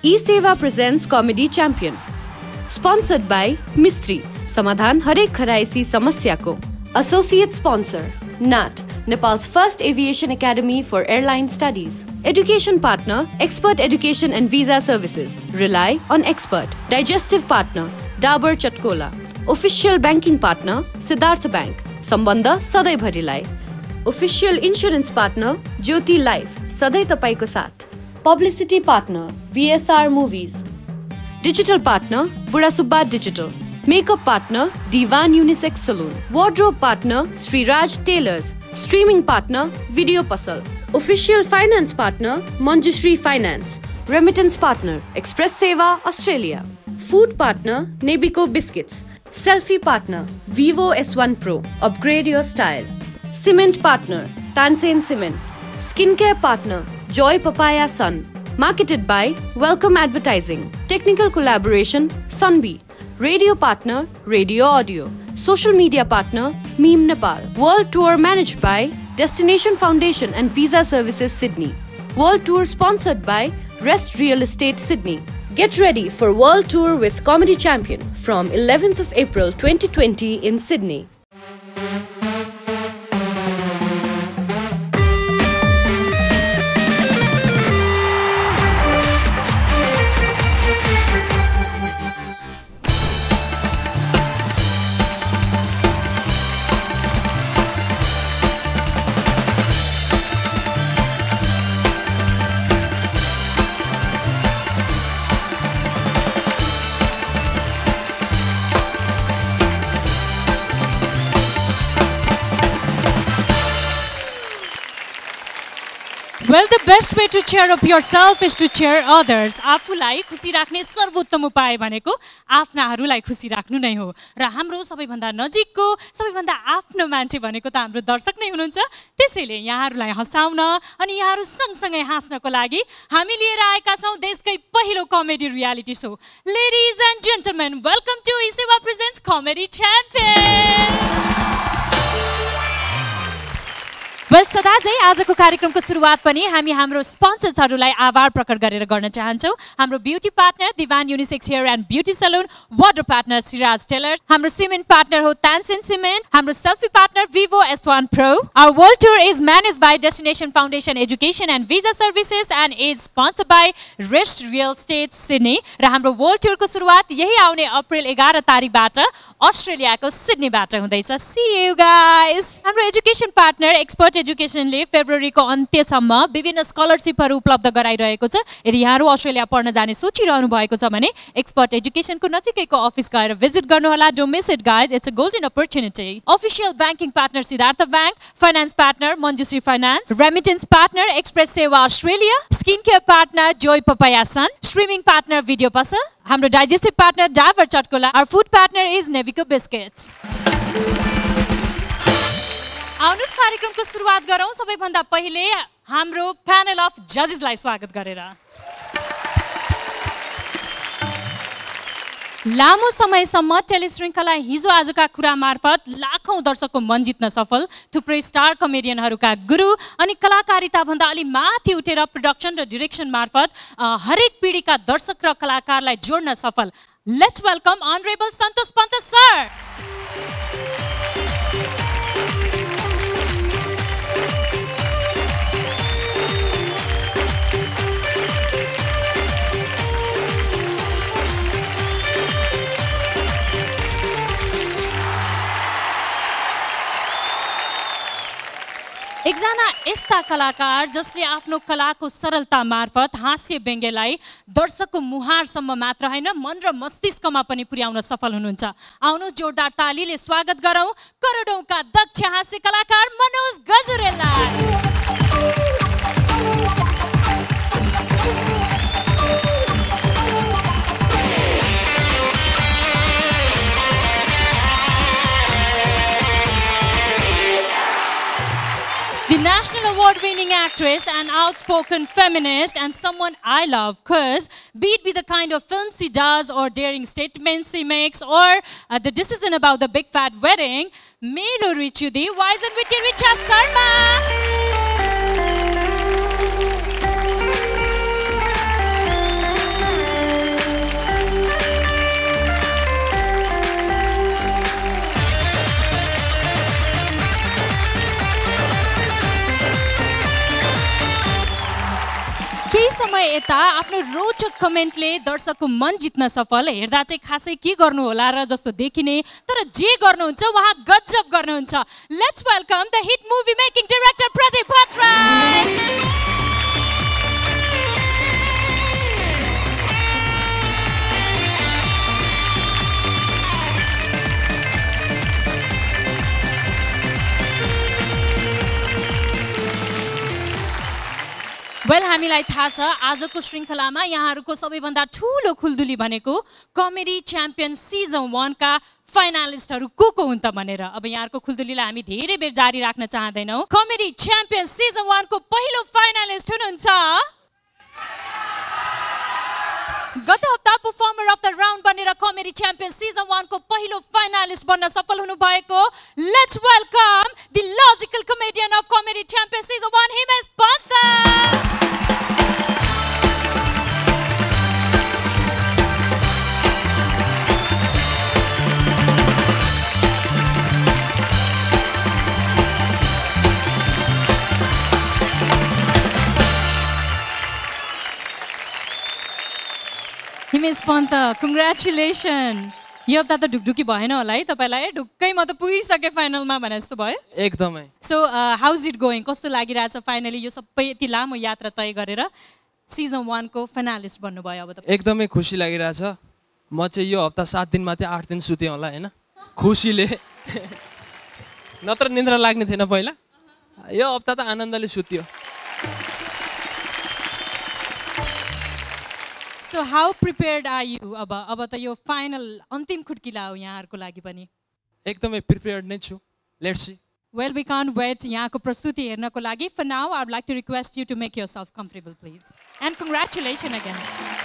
E-Seva presents Comedy Champion. Sponsored by Mistry, समाधान हरेक खराइसी समस्याको. Associate sponsor, NAT, Nepal's first aviation academy for airline studies. Education partner, Expert Education and Visa Services. Rely on expert. Digestive partner, Dabur Chatkola. Official banking partner, Siddharth Bank. Sambandha sadai bharilai. Official insurance partner, Jyoti Life. Sadai tapaiko साथ. Publicity partner, VSR Movies. Digital partner, Buddha Subba Digital. Makeup partner, Divan Unisex Saloon. Wardrobe partner, Sri Raj Tailors. Streaming partner, Video Puzzle. Official finance partner, Manjushri Finance. Remittance partner, Express Seva, Australia. Food partner, Nebico Biscuits. Selfie partner, Vivo S1 Pro. Upgrade your style. Cement partner, Tansen Cement. Skincare partner, Joy Papaya Sun. Marketed by Welcome Advertising. Technical collaboration, Sunbeat. Radio partner, Radio Audio. Social media partner, Meme Nepal. World tour managed by Destination Foundation and Visa Services Sydney. World tour sponsored by Rest Real Estate Sydney. Get ready for World Tour with Comedy Champion from 11th of April 2020 in Sydney. Well, the best way to cheer up yourself is to cheer others. आफूलाई खुसी राख्ने सर्वोत्तम उपाय भनेको आफ्नाहरूलाई खुसी राख्नु नै हो र हाम्रो सबैभन्दा नजिकको सबैभन्दा आफ्नो मान्छे भनेको त हाम्रो दर्शक नै हुनुहुन्छ. त्यसैले यहाँहरूलाई हँसाउन अनि यहाँहरू सँगसँगै हाँस्नको लागि हामी लिएर आएका छौं देशकै पहिलो comedy reality show. Ladies and gentlemen, welcome to E-Seva presents Comedy Champion. Well, सदाझै आजको कार्यक्रमको सुरुवात पनि हामी हाम्रो स्पोन्सर्सहरूलाई आभार प्रकट गरेर गर्न चाहन्छौं. हाम्रो beauty partner Diwan unisex hair and beauty salon, water partner Shreeraj tailors, हाम्रो सिमेन्ट पार्टनर हो तानसेन सिमेन्ट, हाम्रो selfie partner Vivo S1 Pro. Our world tour is managed by Destination Foundation Education and Visa Services and is sponsored by Rest Real Estate Sydney. र हाम्रो world टुरको सुरुवात यही आउने April 11 तारिखबाट अस्ट्रेलियाको सिडनीबाट हुँदैछ. See you guys. हाम्रो education partner expert एजुकेसनले फेब्रुअरीको अन्त्यसम्म विभिन्न स्कलरशिपहरू उपलब्ध गराइरहेको छ. यदि यहाँहरू अस्ट्रेलिया पढ्न जाने सोचिरहनु भएको छ भने एक्सपर्ट एजुकेसनको नजिकैको अफिस गएर भिजिट गर्नुहोला. Don't miss it guys, it's a golden opportunity. Official banking partner Siddhartha bank, finance partner Manjushree finance, remittance partner express Sewa Australia, skin care partner joy papaya sun, streaming partner video Pasal, हाम्रो digestive partner Dabur Chatkola, our food partner is Nebico biscuits. आउनुस् कार्यक्रमको सुरुवात गरौँ. सबैभन्दा पहिले हाम्रो panel of जजेसलाई स्वागत गरेर. लामो समयसम्म टेलिश्रृङ्खला हिजो आजका कुरा मार्फत लाखौं दर्शकको मन जित्न सफल थुप्रै स्टार कमेडियनहरूका गुरु अनि कलाकारिता भन्दा अलि माथि उठेर प्रोडक्सन र डिरेक्सन मार्फत हरेक पिढीका दर्शक र कलाकारलाई जोड्न सफल. Let's welcome honourable Santosh Pant sir. एकजना यस्ता कलाकार जसले आफ्नो कलाको सरलता मार्फत हास्य व्यङ्ग्यलाई दर्शकको मुहारसम्म मात्र हैन मन र मस्तिष्कमा पनि पुर्याउन सफल हुनुहुन्छ. आउनु जोरदार तालीले स्वागत गरौँ करोडौंका दक्ष हास्य कलाकार Manoj गजुरेललाई. The National Award-winning actress and outspoken feminist and someone I love cause be it be the kind of films she does or daring statements she makes or the decision about the big fat wedding, Melu Richudi, Wise and Witty Richa Sarma. समय यता आफ्नो रोचक कमेन्टले दर्शकको मन जित्न सफल, हेर्दा चाहिँ खासै के गर्नु होला र जस्तो देखिने, तर जे गर्नुहुन्छ उहाँ गजब गर्नुहुन्छ। Let's welcome the hit movie making director Pradeep Bhattarai. Well हामीलाई थाहा छ आजको श्रृङ्खलामा यहाँहरूको सबैभन्दा ठुलो खुल्दुली भनेको कमेडी च्याम्पियन सिजन 1 का फाइनलिस्टहरू को हुन् त भनेर। अब यहाँहरूको खुल्दुलीलाई हामी धेरै बेर जारी राख्न चाहदैनौँ। कमेडी च्याम्पियन सिजन 1 को पहिलो फाइनलिस्ट हुनुहुन्छ गत हप्ता परफर्मर अफ द राउन्ड बनेर कमेडी च्याम्पियन सिजन 1 को पहिलो फाइनलिस्ट बन्न सफल हुनु भएको। Let's welcome the logical comedian of comedy champion season 1 Himesh Pant. Himesh Pant, congratulation. यो हप्ता त ढुकढुकी भएन होला है तपाईँलाई? ढुक्कै म त पुगिसकेँ फाइनलमा भने जस्तो भयो एकदमै। So how's it going? कस्तो लागिरहेछ फाइनली यो सबै यति लामो यात्रा तय गरेर सिजन 1 को फाइनलिस्ट बन्नुभयो? अब त एकदमै खुसी लागिरहेछ। म चाहिँ यो हप्ता 7 दिन मात्रै 8 दिन सुतेँ होला होइन, खुसीले। नत्र निन्द्रा लाग्ने थिएन पहिला, यो हप्ता त आनन्दले सुत्यो। So how prepared are you? अब त यो फाइनल अन्तिम खुड्किला हो यहाँहरूको लागि पनि। एकदमै प्रिपेयर्ड नै छु। Let's see. Well, we can't wait यहाँको प्रस्तुति हेर्नको लागि। For now, I would like to request you to make yourself comfortable, please. And congratulations again.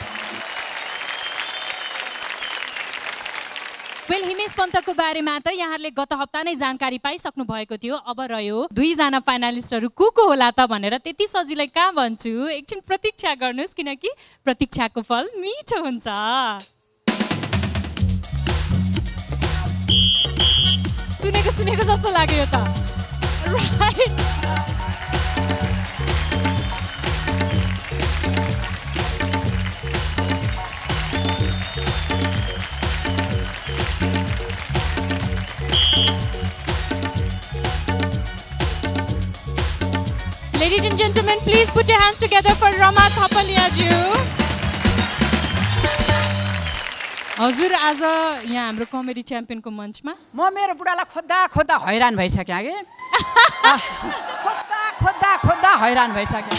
Well, Himesh पन्तको बारेमा त यहाँहरूले गत हप्ता नै जानकारी पाइसक्नु भएको थियो। अब रह्यो 2 जना फाइनलिस्टहरू को होला त भनेर। त्यति सजिलै कहाँ भन्छु, एकछिन प्रतीक्षा गर्नुहोस् किनकि प्रतीक्षाको फल मिठो हुन्छ। सुनेको जस्तो लाग्यो यो त। Right. Ladies and gentlemen, please put your hands together for Rama Thapaliaju. हजुर आज यहाँ हाम्रो कमेडी च्याम्पियनको मञ्चमा म मेरो बुढालाई खोज्दा हैरान भइसकेँ कि खोज्दा हैरान भइसकेँ।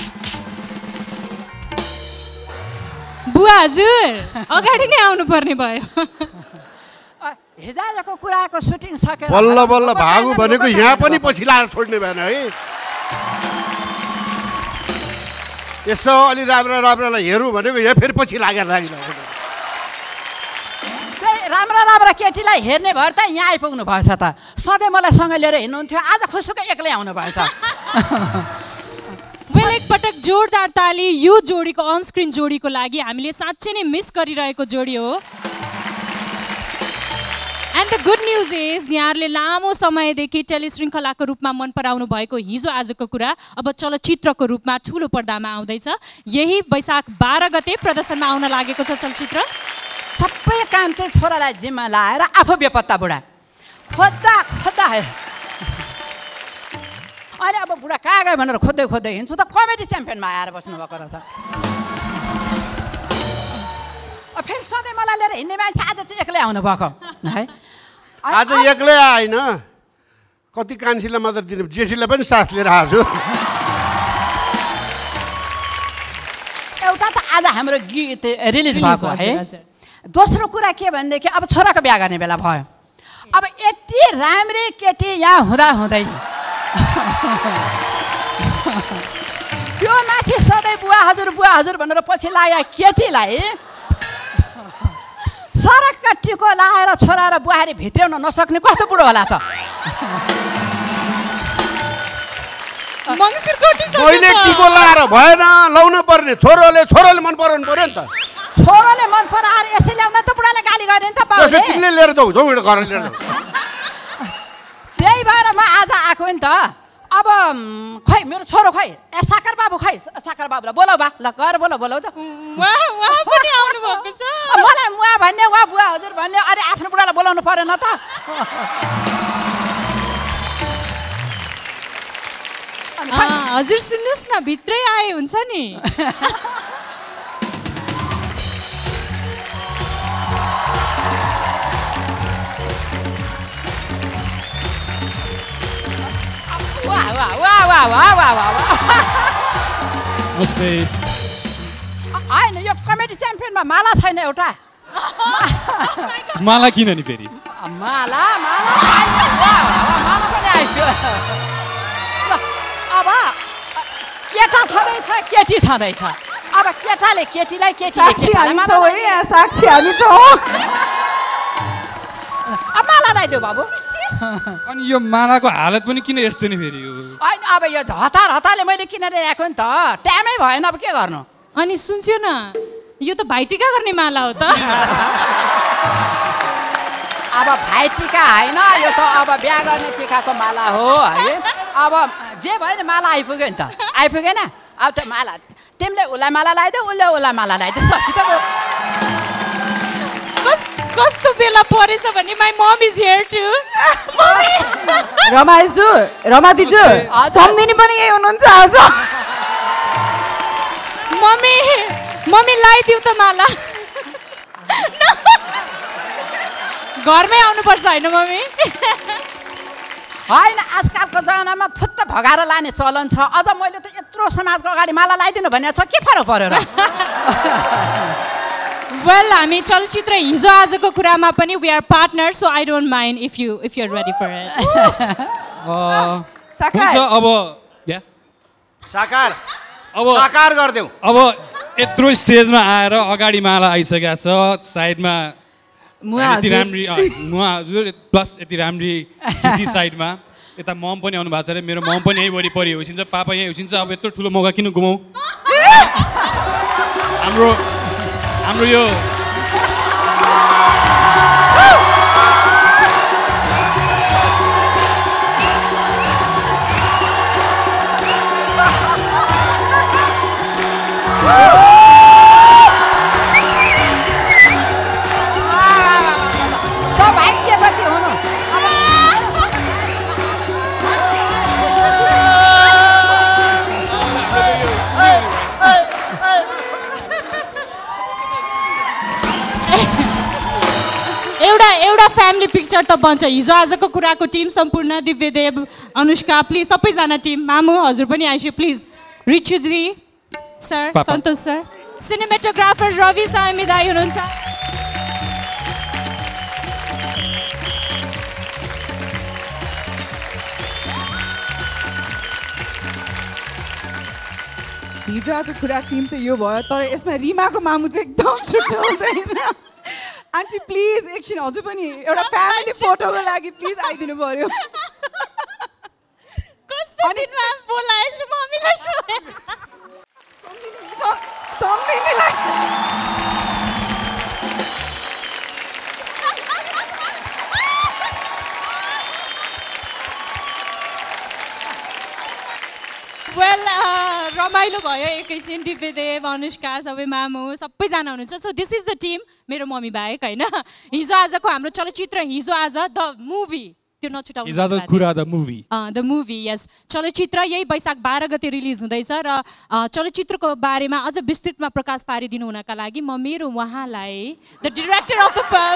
बुवा हजुर अगाडि नै आउनु पर्ने भयो। हिजोको कुराको सुटिङ सकेर बल्ल भागु भनेको यहाँ पनि पछि लाएर छोड्ने भएन है। यसो अलि राम्रालाई हेरौँ भनेको यहाँ फेरि पछि लागेर राम्रा केटीलाई हेर्ने भएर त यहाँ आइपुग्नु भएछ त। सधैँ मलाई सँगै लिएर हिँड्नुहुन्थ्यो, आज खुसुकै एक्लै आउनु भएछ। वेल एकपटक जोरदार ताली यो जोडीको अनस्क्रिन जोडीको लागि। हामीले साँच्चै नै मिस गरिरहेको जोडी हो। And the good news is यहाँहरूले लामो समयदेखि टेलिश्रृङ्खलाको रूपमा मन पराउनु भएको हिजो आजको कुरा अब चलचित्रको रूपमा ठुलो पर्दामा आउँदैछ। यही वैशाख 12 गते प्रदर्शनमा आउन लागेको छ चलचित्र। सबै काम चाहिँ छोरालाई जिम्मा लाएर आफू बेपत्ता बुढा खोज्दा अहिले अब बुढा कहाँ गयो भनेर खोज्दै हिँड्छु त कमेडी च्याम्पियनमा आएर बस्नु भएको रहेछ। फेरि सधैँ मलाई लिएर हिँड्ने मान्छे आज चाहिँ एक्लै आउनु भएको है। आज एक्लै आएन, कति कान्छीलाई मात्र दिनु, जेठीलाई पनि साथ लिएर आएको छु। एउटा त आज हाम्रो गीत रिलिज भएको है। दोस्रो कुरा के भनेदेखि अब छोराको बिहा गर्ने बेला भयो। अब यति राम्रै केटी यहाँ हुँदै त्यो माथि सधैँ बुवा हजुर भनेर पछि लाग्यो केटीलाई सरकका टिको लाएर छोरा र बुहारी भित्र्याउन नसक्ने कस्तो बुढो होला त? मैले टिको लाएर भएन, लाउनु पर्ने। छोरोले मन पराउनु पर्यो नि त। छोरोले मन पराएर यसै ल्याउँदा त बुढाले गाली गर्ने नि त बाबुले। तिमीले लिएर जाऊ घर लिएर। त्यही भएर म आज आएको नि त। अब खै मेरो छोरो खै साकर बाबु खै साकर बाबुलाई बोलाऊ बा ल गएर बोलाऊ त उहाँ पनि आउनु भएको छ मलाई मुवा भन्ने उहाँ बुवा हजुर भन्ने अरे आफ्नो बुढालाई बोलाउनु परेन त हजुर सुन्नुहोस् न भित्रै आए हुन्छ नि नमस्ते होइन यो कमेडी च्याम्पियनमा माला छैन एउटा माला किन नि फेरि माला पनि आइसक्यो अब केटा छँदैछ केटी छँदैछ अब केटाले केटीलाई साक्षी हामी छौँ अब माला लगाइदेऊ बाबु अनि यो मालाको हालत पनि किन यस्तो नि फेरि यो होइन अब यो हतारले मैले किनेर ल्याएको नि त टाइमै भएन अब के गर्नु अनि सुन्छु न यो त भाइटिका गर्ने माला हो त अब भाइटिका होइन यो त अब बिहा गर्ने टिकाको माला हो है अब जे भयो नि माला आइपुग्यो नि त आइपुगेन अब त माला तिमीले उसलाई माला लगाइदेऊ उसले उसलाई माला लगाइदेऊ सकी त कस्तो बेला परेछ भने my mom is here to रमाइजु रमा दिजु सम्धिनी पनि यही हुनुहुन्छ आज मम्मी लगाइदिउ त माला घरमै आउनुपर्छ होइन मम्मी होइन आजकलको जमानामा फुत्त भगाएर लाने चलन छ अझ मैले त यत्रो समाजको अगाडि माला लगाइदिनु भनेको छ के फरक पर्यो र वेल हामी चलचित्र हिजो आजको कुरामा पनि we are partner so I don't mind if you are ready for it हुन्छ अब साकार गर्देऊ अब यत्रो स्टेजमा आएर अगाडि माला आइसकेको छ साइडमा यति राम्री मुवा हजुर प्लस यति राम्री दिदी साइडमा यता मम पनि आउनु भएको छ अरे मेरो मम पनि यहीँ वरिपरि उसिन्छ पापा यहीँ उसिन्छ अब यत्रो ठुलो मौका किन गुमाउँ हाम्रो यो सौभाग्यवती हुनु एउटा फ्यामिली पिक्चर त बन्छ हिजो आजको कुराको टिम सम्पूर्ण दिव्यदेव अनुष्का प्लिज सबैजना टिम मामु हजुर पनि आइसक्यो प्लिज रिचु दिदी sir Santosh sir cinematographer Ravi Sami दाई हुनुहुन्छ हिजो आज कुरा टिम त यो भयो तर यसमा रिमाको मामु चाहिँ एकदम छुट्टो हुँदैन आन्टी प्लिज एकछिन हजुर पनि एउटा फ्यामिली फोटोको लागि प्लिज आइदिनु पर्यो कस्तो दिनमा बोलाएछु मम्मीलाई सम्धिनीलाई वेल रमाइलो भयो एकैछिन दिव्यदेव अनुष्का सबै मामु सबैजना हुनुहुन्छ so this is the team मेरो मम्मी बाहेक होइन हिजो आजको हाम्रो चलचित्र हिजो आज द मुभी त्यो नछुटाउनु हिजो आजको कुरा द मुभी यस चलचित्र यही वैशाख 12 गते रिलिज हुँदैछ र चलचित्रको बारेमा अझ विस्तृतमा प्रकाश पारिदिनु हुनका लागि म मेरो उहाँलाई the director of the film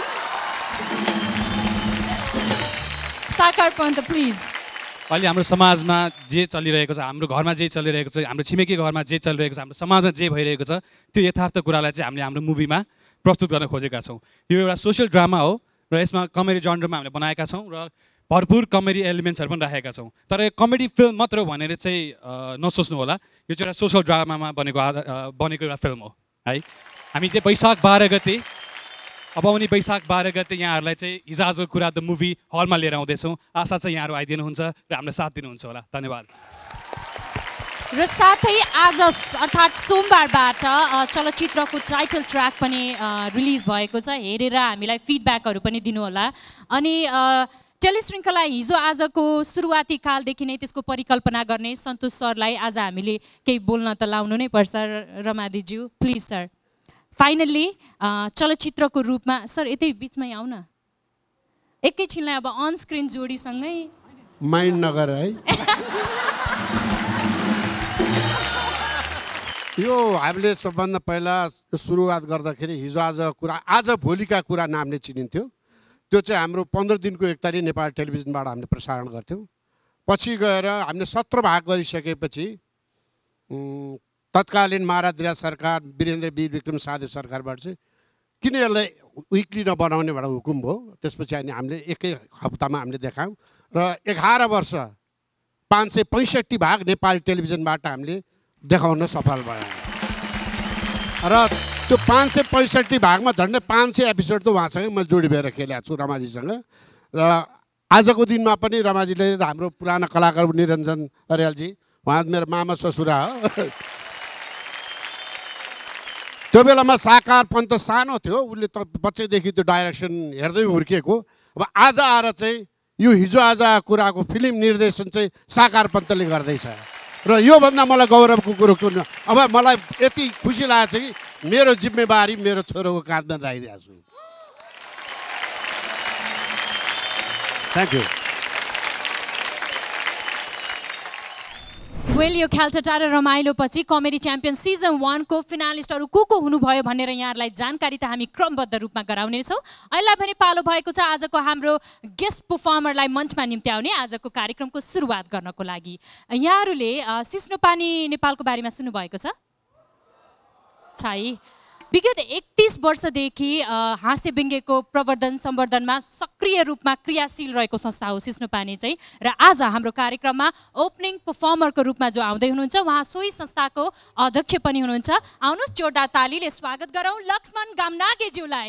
Sakar Pant please अहिले हाम्रो समाजमा जे चलिरहेको छ हाम्रो घरमा जे चलिरहेको छ हाम्रो छिमेकी घरमा जे चलिरहेको छ हाम्रो समाजमा जे भइरहेको छ त्यो यथार्थ कुरालाई चाहिँ हामीले हाम्रो मुभीमा प्रस्तुत गर्न खोजेका छौँ यो एउटा सोसियल ड्रामा हो र यसमा कमेडी जनरमा हामीले बनाएका छौँ र भरपुर कमेडी एलिमेन्ट्सहरू पनि राखेका छौँ तर यो कमेडी फिल्म मात्र भनेर चाहिँ नसोच्नु होला यो चाहिँ एउटा सोसियल ड्रामामा बनेको एउटा फिल्म हो है हामी चाहिँ वैशाख 12 गते अब आउने वैशाख 12 गते यहाँहरूलाई चाहिँ हिजो आजको कुरा द मुभी हलमा लिएर आउँदैछौँ आशा चाहिँ यहाँहरू आइदिनुहुन्छ र हामीलाई साथ दिनुहुन्छ होला धन्यवाद र साथै आज अर्थात् सोमबारबाट चलचित्रको टाइटल ट्र्याक पनि रिलिज भएको छ हेरेर हामीलाई फिडब्याकहरू पनि दिनुहोला अनि टेलिश्रृङ्खला हिजो आजको सुरुवाती कालदेखि नै त्यसको परिकल्पना गर्ने सन्तोष सरलाई आज हामीले केही बोल्न त लाउनु नै पर्छ। रमादिज्यू प्लिज सर। फाइनल्ली चलचित्रको रूपमा सर यतै बिचमै आउन एकैछिनलाई अब अन स्क्रिन जोडीसँगै माइन्ड नगर है। यो हामीले सबभन्दा पहिला सुरुवात गर्दाखेरि हिजो आज कुरा आज भोलिका कुरा नामले चिनिन्थ्यो। त्यो चाहिँ हाम्रो 15 दिनको एकतारी नेपाल टेलिभिजनबाट हामीले प्रसारण गर्थ्यौँ। पछि गएर हामीले 17 भाग गरिसकेपछि तत्कालीन महाराज सरकार वीरेन्द्र वीर विक्रम सादेव सरकारबाट चाहिँ किन यसलाई विकली नबनाउने भनेर हुकुम भयो। त्यसपछि हामीले एकै हप्तामा हामीले देखायौँ र 11 वर्ष 565 भाग नेपाली टेलिभिजनबाट हामीले देखाउन सफल भयो र त्यो 565 भागमा झन्डै 500 एपिसोड त उहाँसँगै म जोडी भएर खेलेको छु रमाजीसँग। र आजको दिनमा पनि रमाजीले हाम्रो पुराना कलाकार निरञ्जन अर्यालजी उहाँ मेरो मामा ससुरा हो। त्यो बेलामा साकार पन्त सानो थियो, उसले त बच्चैदेखि त्यो डाइरेक्सन हेर्दै हुर्किएको। अब आज आएर चाहिँ यो हिजो आज कुराको फिल्म निर्देशन चाहिँ साकार पन्तले गर्दैछ र योभन्दा मलाई गौरवको कुरो कुन। अब मलाई यति खुसी लागेको छ कि मेरो जिम्मेवारी मेरो छोरोको काँधमा दाइदिएको छु। Thank you. वेल यो ख्यालठट्टा र रमाइलो पछि कमेडी च्याम्पियन सिजन 1 को फिनालिस्टहरू को हुनुभयो भनेर यहाँहरूलाई जानकारी त हामी क्रमबद्ध रूपमा गराउनेछौँ। अहिले भने पालो भएको छ आजको हाम्रो गेस्ट परफर्मरलाई मञ्चमा निम्त्याउने आजको कार्यक्रमको सुरुवात गर्नको लागि। यहाँहरूले सिस्नोपानी नेपालको बारेमा सुन्नुभएको छ? विगत 31 वर्षदेखि हास्य व्यङ्ग्यको प्रवर्धन सम्वर्धनमा सक्रिय रूपमा क्रियाशील रहेको संस्था हो सिस्नोपानी चाहिँ। र आज हाम्रो कार्यक्रममा ओपनिङ परफर्मरको रूपमा जो आउँदै हुनुहुन्छ उहाँ सोही संस्थाको अध्यक्ष पनि हुनुहुन्छ। आउनुहोस् जोरदार तालीले स्वागत गरौँ लक्ष्मण गामनागेज्यूलाई।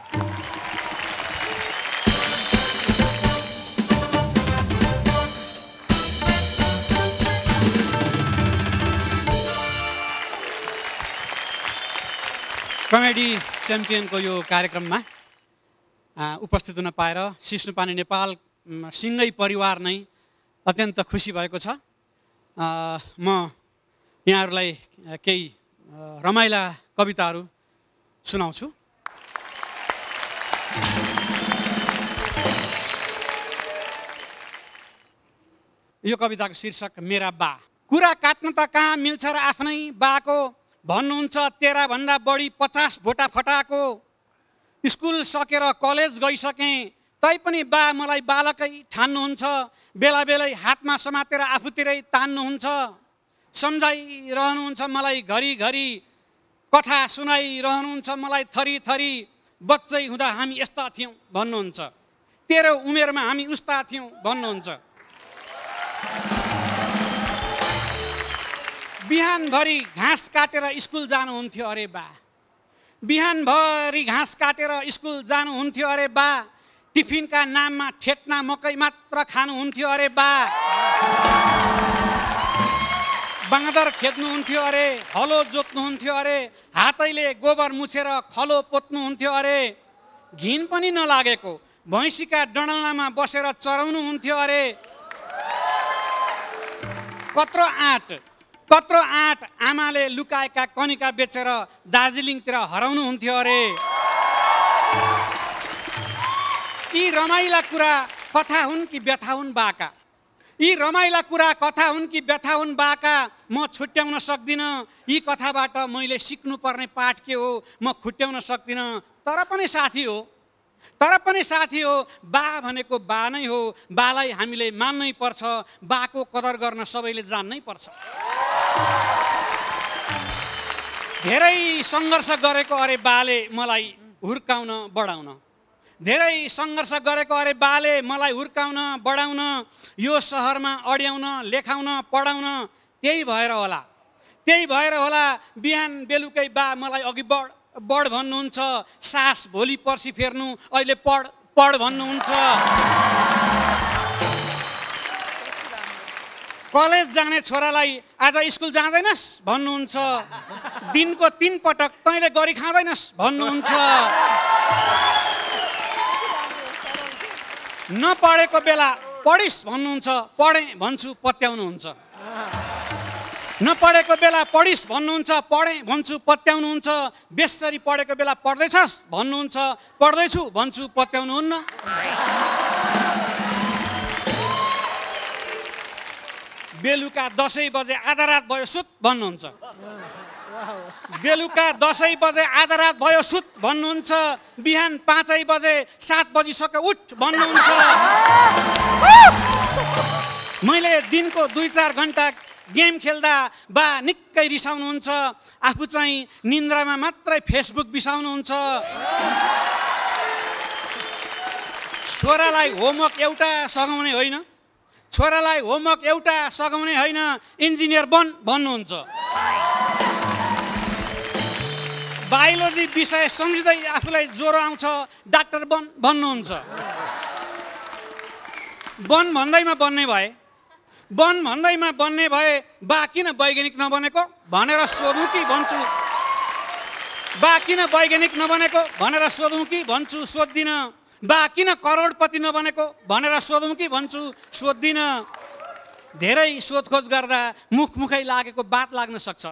कमेडी च्याम्पियनको यो कार्यक्रममा उपस्थित हुन पाएर सिस्नोपानी नेपाल सँगै परिवार नै अत्यन्त खुसी भएको छ। म यहाँहरूलाई केही रमाइला कविताहरू सुनाउँछु। यो कविताको शीर्षक मेरा बा। कुरा काट्न त कहाँ मिल्छ र आफ्नै बाको भन्नुहुन्छ तेरा भन्दा बढी 50 भोटा फटाएको। स्कुल सकेर कलेज गइसकेँ तैपनि बा मलाई बालकै ठान्नुहुन्छ। बेला बेलै हातमा समातेर आफूतिरै तान्नुहुन्छ। सम्झाइरहनुहुन्छ मलाई घरिघरि, कथा सुनाइरहनुहुन्छ मलाई थरी थरी। बच्चै हुँदा हामी यस्ता थियौँ भन्नुहुन्छ, तेरो उमेरमा हामी उस्ता थियौँ भन्नुहुन्छ। बिहानभरि घाँस काटेर स्कुल जानुहुन्थ्यो अरे बा। बिहानभरि घाँस काटेर स्कुल जानुहुन्थ्यो अरे बा। टिफिनका नाममा ठेट्ना मकै मात्र खानुहुन्थ्यो अरे बा। बाँदर खेद्नुहुन्थ्यो अरे, हलो जोत्नुहुन्थ्यो अरे, हातैले गोबर मुछेर खलो पोत्नुहुन्थ्यो अरे। घिन पनि नलागेको भैँसीका डडलामा बसेर चराउनुहुन्थ्यो अरे। कत्रो आँट आमाले लुकाएका कनिका बेचेर दार्जिलिङतिर हराउनुहुन्थ्यो अरे। यी रमाइला कुरा कथा हुन् कि व्यथा हुन् बाका। यी रमाइला कुरा कथा हुन् कि व्यथा हुन् बाका। म छुट्याउन सक्दिनँ यी कथाबाट मैले सिक्नुपर्ने पाठ के हो म खुट्याउन सक्दिनँ। तर पनि साथी हो बा भनेको बा नै हो। बालाई हामीले मान्नै पर्छ। बाको कदर गर्न सबैले जान्नै पर्छ। धेरै सङ्घर्ष गरेको अरे बाले मलाई हुर्काउन बढाउन। धेरै सङ्घर्ष गरेको अरे बाले मलाई हुर्काउन बढाउन। यो सहरमा अड्याउन लेखाउन पढाउन। त्यही भएर होला बिहान बेलुकै बा मलाई अघि बढ भन्नुहुन्छ। सास भोलि पर्सि फेर्नु अहिले पढ भन्नुहुन्छ। कलेज जाने छोरालाई आज स्कुल जाँदैनस् भन्नुहुन्छ। दिनको 3 पटक तैँले गरी खाँदैनस् भन्नुहुन्छ। नपढेको बेला पढिस् भन्नुहुन्छ, पढेँ भन्छु पत्याउनुहुन्छ। नपढेको बेला पढिस् भन्नुहुन्छ, पढेँ भन्छु पत्याउनुहुन्छ। बेसरी पढेको बेला पढ्दैछस् भन्नुहुन्छ, पढ्दैछु भन्छु पत्याउनुहुन्न। बेलुका 10 बजे आधा रात भयो सुत भन्नुहुन्छ। बेलुका 10 बजे आधा रात भयो सुत भन्नुहुन्छ। बिहान 5 बजे 7 बजिसक्यो उठ भन्नुहुन्छ। मैले दिनको 2-4 घन्टा गेम खेल्दा बा निकै रिसाउनुहुन्छ। आफू चाहिँ निन्द्रामा मात्रै फेसबुक बिसाउनुहुन्छ। छोरालाई होमवर्क एउटा सघाउने होइन, छोरालाई होमवर्क एउटा सघाउने होइन, इन्जिनियर बन भन्नुहुन्छ। बायोलोजी विषय सम्झिँदै आफूलाई ज्वरो आउँछ, डाक्टर बन भन्नुहुन्छ। बन भन्दैमा बन्ने भए, बन भन्दैमा बन्ने भए बा किन वैज्ञानिक नबनेको भनेर सोधौँ कि भन्छु। बा किन वैज्ञानिक नबनेको भनेर सोधौँ कि भन्छु, सोध्दिनँ। बा किन करोडपति नबनेको भनेर सोधौँ कि भन्छु, सोध्दिनँ। धेरै सोधखोज गर्दा मुखै लागेको बात लाग्न सक्छ।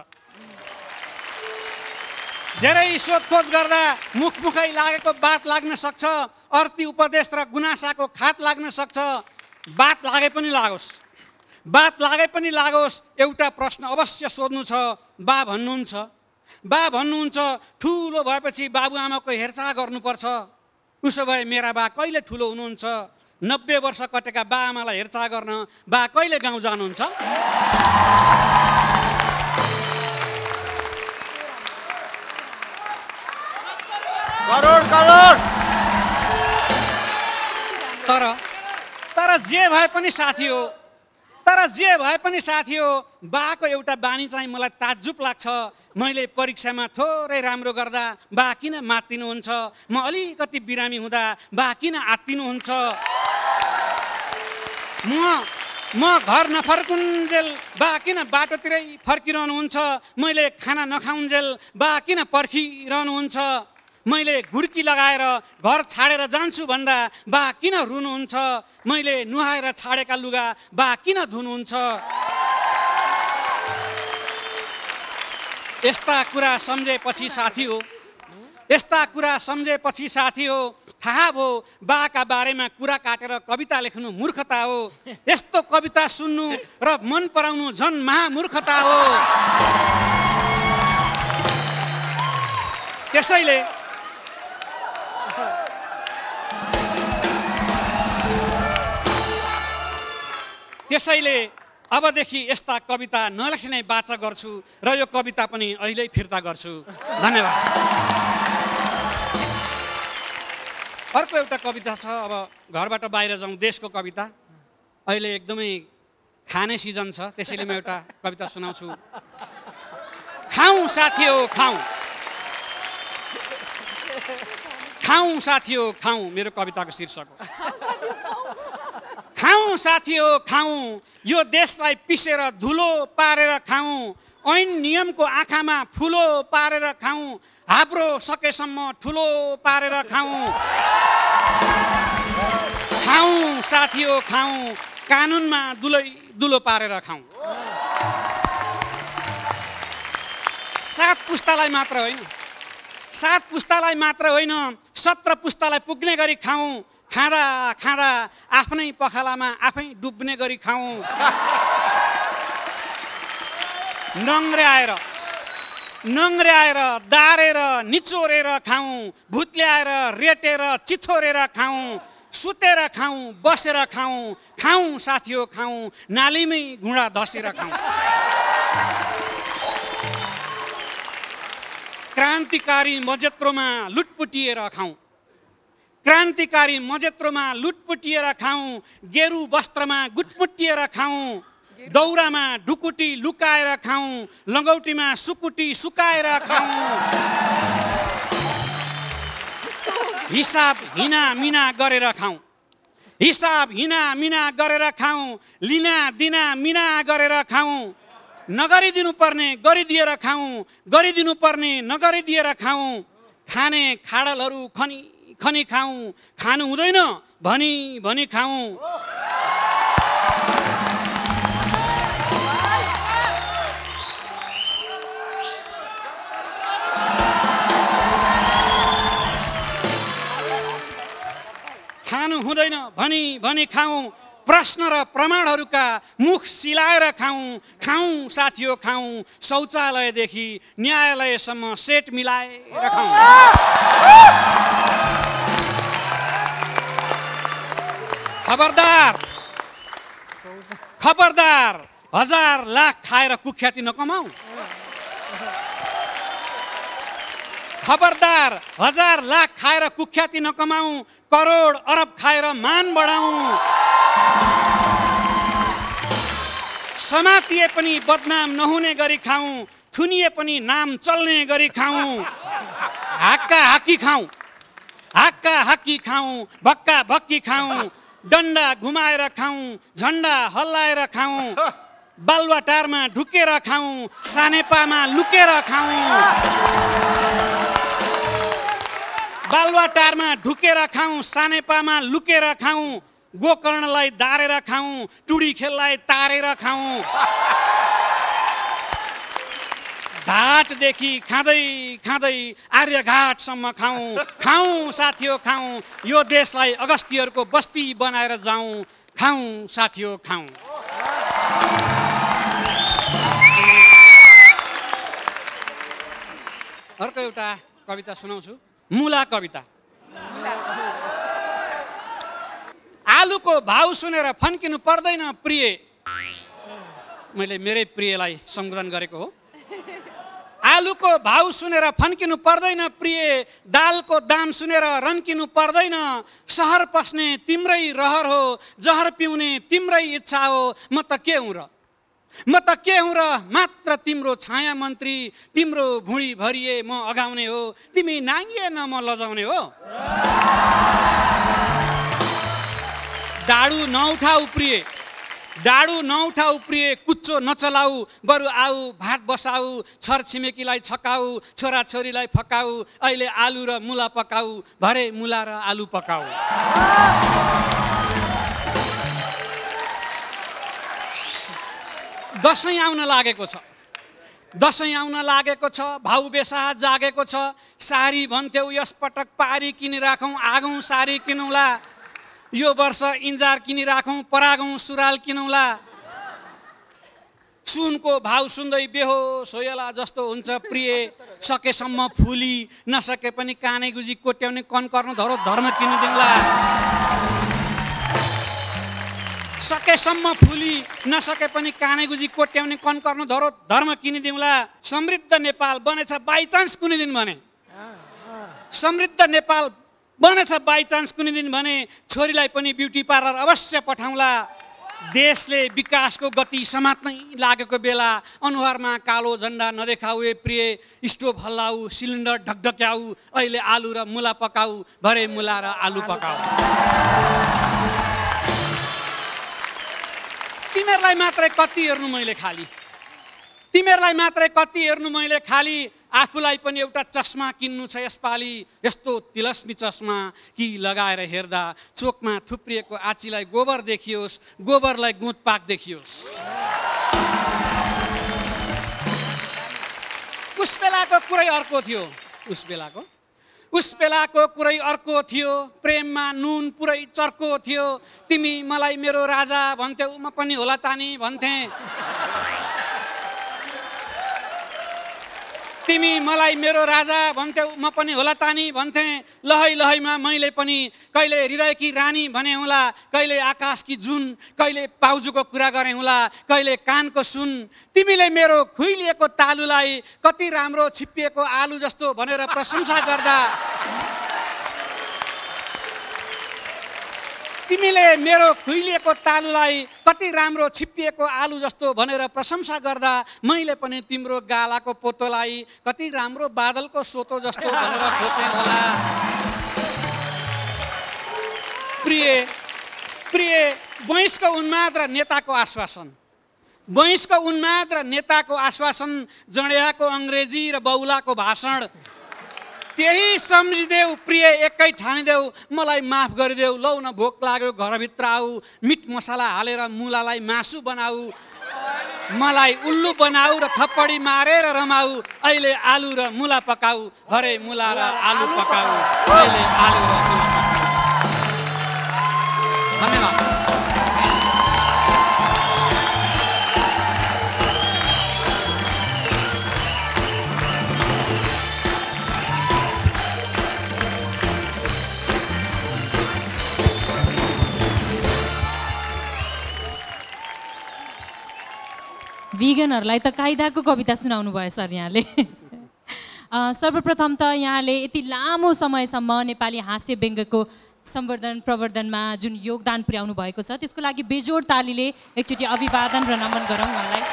धेरै सोधखोज गर्दा मुखै लागेको बात लाग्न सक्छ। अर्थी उपदेश र गुनासाको खात लाग्न सक्छ। बात लागे पनि लागोस्, बात लागे पनि लागोस्, एउटा प्रश्न अवश्य सोध्नु छ। बा भन्नुहुन्छ, बा भन्नुहुन्छ ठुलो भएपछि बाबुआमाको हेरचाह गर्नुपर्छ। उसो भए मेरा बा कहिले ठुलो हुनुहुन्छ? 90 वर्ष कटेका बा आमालाई हेरचाह गर्न बा कहिले गाउँ जानुहुन्छ? करोड करोड। तर जे भए पनि साथी हो, तर जे भए पनि साथी हो, बाको एउटा बानी चाहिँ मलाई ताज्जुब लाग्छ। मैले परीक्षामा थोरै राम्रो गर्दा बा किन मात्तिनुहुन्छ? म अलिकति बिरामी हुँदा बा किन आत्तिनुहुन्छ? म घर नफर्कुन्जेल बा किन बाटोतिरै फर्किरहनुहुन्छ? मैले खाना नखाउन्जेल बा किन पर्खिरहनुहुन्छ? मैले घुर्की लगाएर घर छाडेर जान्छु भन्दा बा किन रुनुहुन्छ? मैले नुहाएर छाडेका लुगा बा किन धुनुहुन्छ? यस्ता कुरा सम्झेपछि साथी हो, यस्ता कुरा सम्झेपछि साथी हो, थाहा भयो बाका बारेमा कुरा काटेर कविता लेख्नु मूर्खता हो। यस्तो कविता सुन्नु र मन पराउनु झन् महामूर्खता हो। त्यसैले अबदेखि यस्ता कविता नलेख्ने बाचा गर्छु र यो कविता पनि अहिले फिर्ता गर्छु। धन्यवाद। अर्को एउटा कविता छ, अब घरबाट बाहिर जाउँ, देशको कविता। अहिले एकदमै खाने सिजन छ, त्यसैले म एउटा कविता सुनाउँछु। खाउँ साथी हो खाउँ, खाउँ साथी हो खाउँ, मेरो कविताको शीर्षक हो। खाउँ साथी हो खाउँ, यो देशलाई पिसेर धुलो पारेर खाउँ। ऐन नियमको आँखामा फुलो पारेर खाउँ। हाब्रो सकेसम्म ठुलो पारेर खाउँ। खाउँ साथी हो खाउँ, कानुनमा दुलो पारेर खाउँ। 7 पुस्तालाई मात्र होइन, 7 पुस्तालाई मात्र होइन, 17 पुस्तालाई पुग्ने गरी खाउँ। खाँदा खाँदा आफ्नै पखालामा आफै डुब्ने गरी खाउँ। नङ्ग्र्याएर दारेर निचोरेर खाउँ। भुत्ल्याएर रेटेर चिथोरेर खाउँ। सुतेर खाउँ, बसेर खाउँ। खाउँ साथी हो खाउँ, नालीमै घुँडा धसेर खाउँ। क्रान्तिकारी मजेत्रोमा लुटपुटिएर खाउँ। क्रान्तिकारी मजेत्रोमा लुटपुटिएर खाउँ। गेरु वस्त्रमा गुटमुटिएर खाउँ। दौरामा ढुकुटी लुकाएर खाउँ। लङ्गौटीमा सुकुटी सुकाएर खाउँ। हिसाब हिना मिना गरेर खाउँ। हिसाब हिना मिना गरेर खाउँ। लिना दिना मिना गरेर खाउँ। नगरिदिनु पर्ने गरिदिएर खाउँ। गरिदिनु पर्ने नगरिदिएर खाउँ। खाने खाडलहरू खनी खाउँ। खानु हुँदैन भनी भनी खाउँ। खानु हुँदैन भनी भनी खाउँ। प्रश्न र प्रमाणहरूका मुख सिलाएर खाउँ। खाउँ साथीहो खाउँ। शौचालयदेखि न्यायालयसम्म सेट मिलाएर खाउँ। खबरदार खबरदार, 1000 लाख खाएर कुख्याति नकमाऊ। खबरदार, 1000 लाख खाएर कुख्याति नकमाऊ। करोड अरब खाएर मान बढाऊ। समातिए पनि बदनाम नहुने गरी खाउँ। थुनिए पनि नाम चल्ने गरी खाउँ। हाक्का हाक्की खाउँ। हाक्का हाक्की खाउँ। भक्का भक्की खाउँ। डन्डा घुमाएर खाउँ। झन्डा हल्लाएर खाउँ। बालुवाटारमा ढुकेर खाउँ। सानेपामा लुकेर खाउँ। बालुवाटारमा ढुकेर खाउँ। सानेपामा लुकेर खाउँ। गोकर्णलाई दारेर खाउँ। टुडी खेललाई तारेर खाउँ। घाटदेखि खाँदै खाँदै आर्यघाटसम्म खाउँ। खाउँ साथीहो खाउँ। यो देशलाई अगस्तीहरूको बस्ती बनाएर जाउँ। खाउँ साथीहो खाउँ। अर्को एउटा कविता सुनाउँछु। मुला कविता। आलुको भाउ सुनेर फन्किनु पर्दैन प्रिय। मैले मेरै प्रियलाई सम्बोधन गरेको हो। आलुको भाउ सुनेर फन्किनु पर्दैन प्रिय। दालको दाम सुनेर रन्किनु पर्दैन। सहर पस्ने तिम्रै रहर हो। जहर पिउने तिम्रै इच्छा हो। म त के हुँ र? म त के हुँ र? मात्र तिम्रो छाया मन्त्री। तिम्रो भुँडी भरिए म अगाउने हो। तिमी नाङ्गिए न म लजाउने हो। डाडु नउठाऊ प्रिय। डाडु नउठाऊ प्रिय। कुच्चो नचलाऊ। बरु आऊ भात बसाऊ। छरछिमेकीलाई छकाऊ। छोराछोरीलाई फकाऊ। अहिले आलु र मुला पकाऊ। भरे मुला र आलु पकाऊ। दसैँ आउन लागेको छ। दसैँ आउन लागेको छ। भाउ बेसाह जागेको छ। सारी भन्थ्यौ यस पटक पारी किनिराखौँ। आगौँ सारी किनौँला। यो वर्ष इन्जार किनिराखौँ। परागौँ सुराल किनौँला। सुनको भाउ सुन्दै बेहोस होयला जस्तो हुन्छ प्रिय। सकेसम्म फुली नसके पनि काने गुजी कोट्याउने कन कर्न धरो धर्म किनिदिउँला। सकेसम्म फुली नसके पनि काने गुजी कोट्याउने कन कर्न धरो धर्म किनिदिउँला। समृद्ध नेपाल बनेछ बाइचान्स कुनै दिन भने। समृद्ध नेपाल बनेछ बाइचान्स कुनै दिन भने। छोरीलाई पनि ब्युटी पार्लर अवश्य पठाउँला। देशले विकासको गति समात्नै लागेको बेला अनुहारमा कालो झन्डा नदेखाऊ ए प्रिय। स्टोभ हल्लाऊ। सिलिन्डर ढकढक्याऊ। अहिले आलु र मुला पकाऊ। भरे मुला र आलु पकाऊ। तिमीहरूलाई मात्रै कति हेर्नु मैले खाली। तिमीहरूलाई मात्रै कति हेर्नु मैले खाली। आफूलाई पनि एउटा चस्मा किन्नु छ यसपालि। यस्तो तिलस्मी चस्मा कि लगाएर हेर्दा चोकमा थुप्रिएको आँचीलाई गोबर देखियोस्। गोबरलाई गुँतपाक देखियोस्। उस बेलाको कुरै अर्को थियो। उस बेलाको कुरै अर्को थियो। प्रेममा नुन पुरै चर्को थियो। तिमी मलाई मेरो राजा भन्थ्यौ। म पनि होला तानी भन्थे। तिमी मलाई मेरो राजा भन्थ्यौ। म पनि होला तानी भन्थे। लहै लहैमा मैले पनि कहिले हृदयकी रानी भने होला। कहिले आकाशकी जुन। कहिले पाउजुको कुरा गरे होला। कहिले कानको सुन। तिमीले मेरो खुइलिएको तालुलाई कति राम्रो छिप्पिएको आलु जस्तो भनेर प्रशंसा गर्दा। तिमीले मेरो खुइलिएको तालुलाई कति राम्रो छिप्पिएको आलु जस्तो भनेर प्रशंसा गर्दा मैले पनि तिम्रो गालाको पोतोलाई कति राम्रो बादलको सोतो जस्तो भनेर खोते होला। प्रिय प्रिय वैंशको उन्माद र नेताको आश्वासन। वैंशको उन्माद र नेताको आश्वासन। जडेयाको अङ्ग्रेजी र बौलाको भाषण। त्यही सम्झिदेऊ प्रिय एकै ठानिदेऊ मलाई माफ गरिदेऊ लौ न भोक लाग्यो घरभित्र आऊ मिट मसला हालेर मुलालाई मासु बनाऊ मलाई उल्लु बनाऊ र थप्पडी मारेर रमाऊ अहिले आलु र मुला पकाऊ भरे मुला र आलु पकाऊ अहिले आलु र मुला पकाऊ। धन्यवाद। भिगनहरूलाई त कायदाको कविता सुनाउनु भयो सर यहाँले। सर्वप्रथम त यहाँले यति लामो समयसम्म नेपाली हास्य व्यङ्ग्यको सम्वर्धन प्रवर्धनमा जुन योगदान पुर्याउनु भएको छ त्यसको लागि बेजोड तालीले एकचोटि अभिवादन र नमन गरौँ उहाँलाई।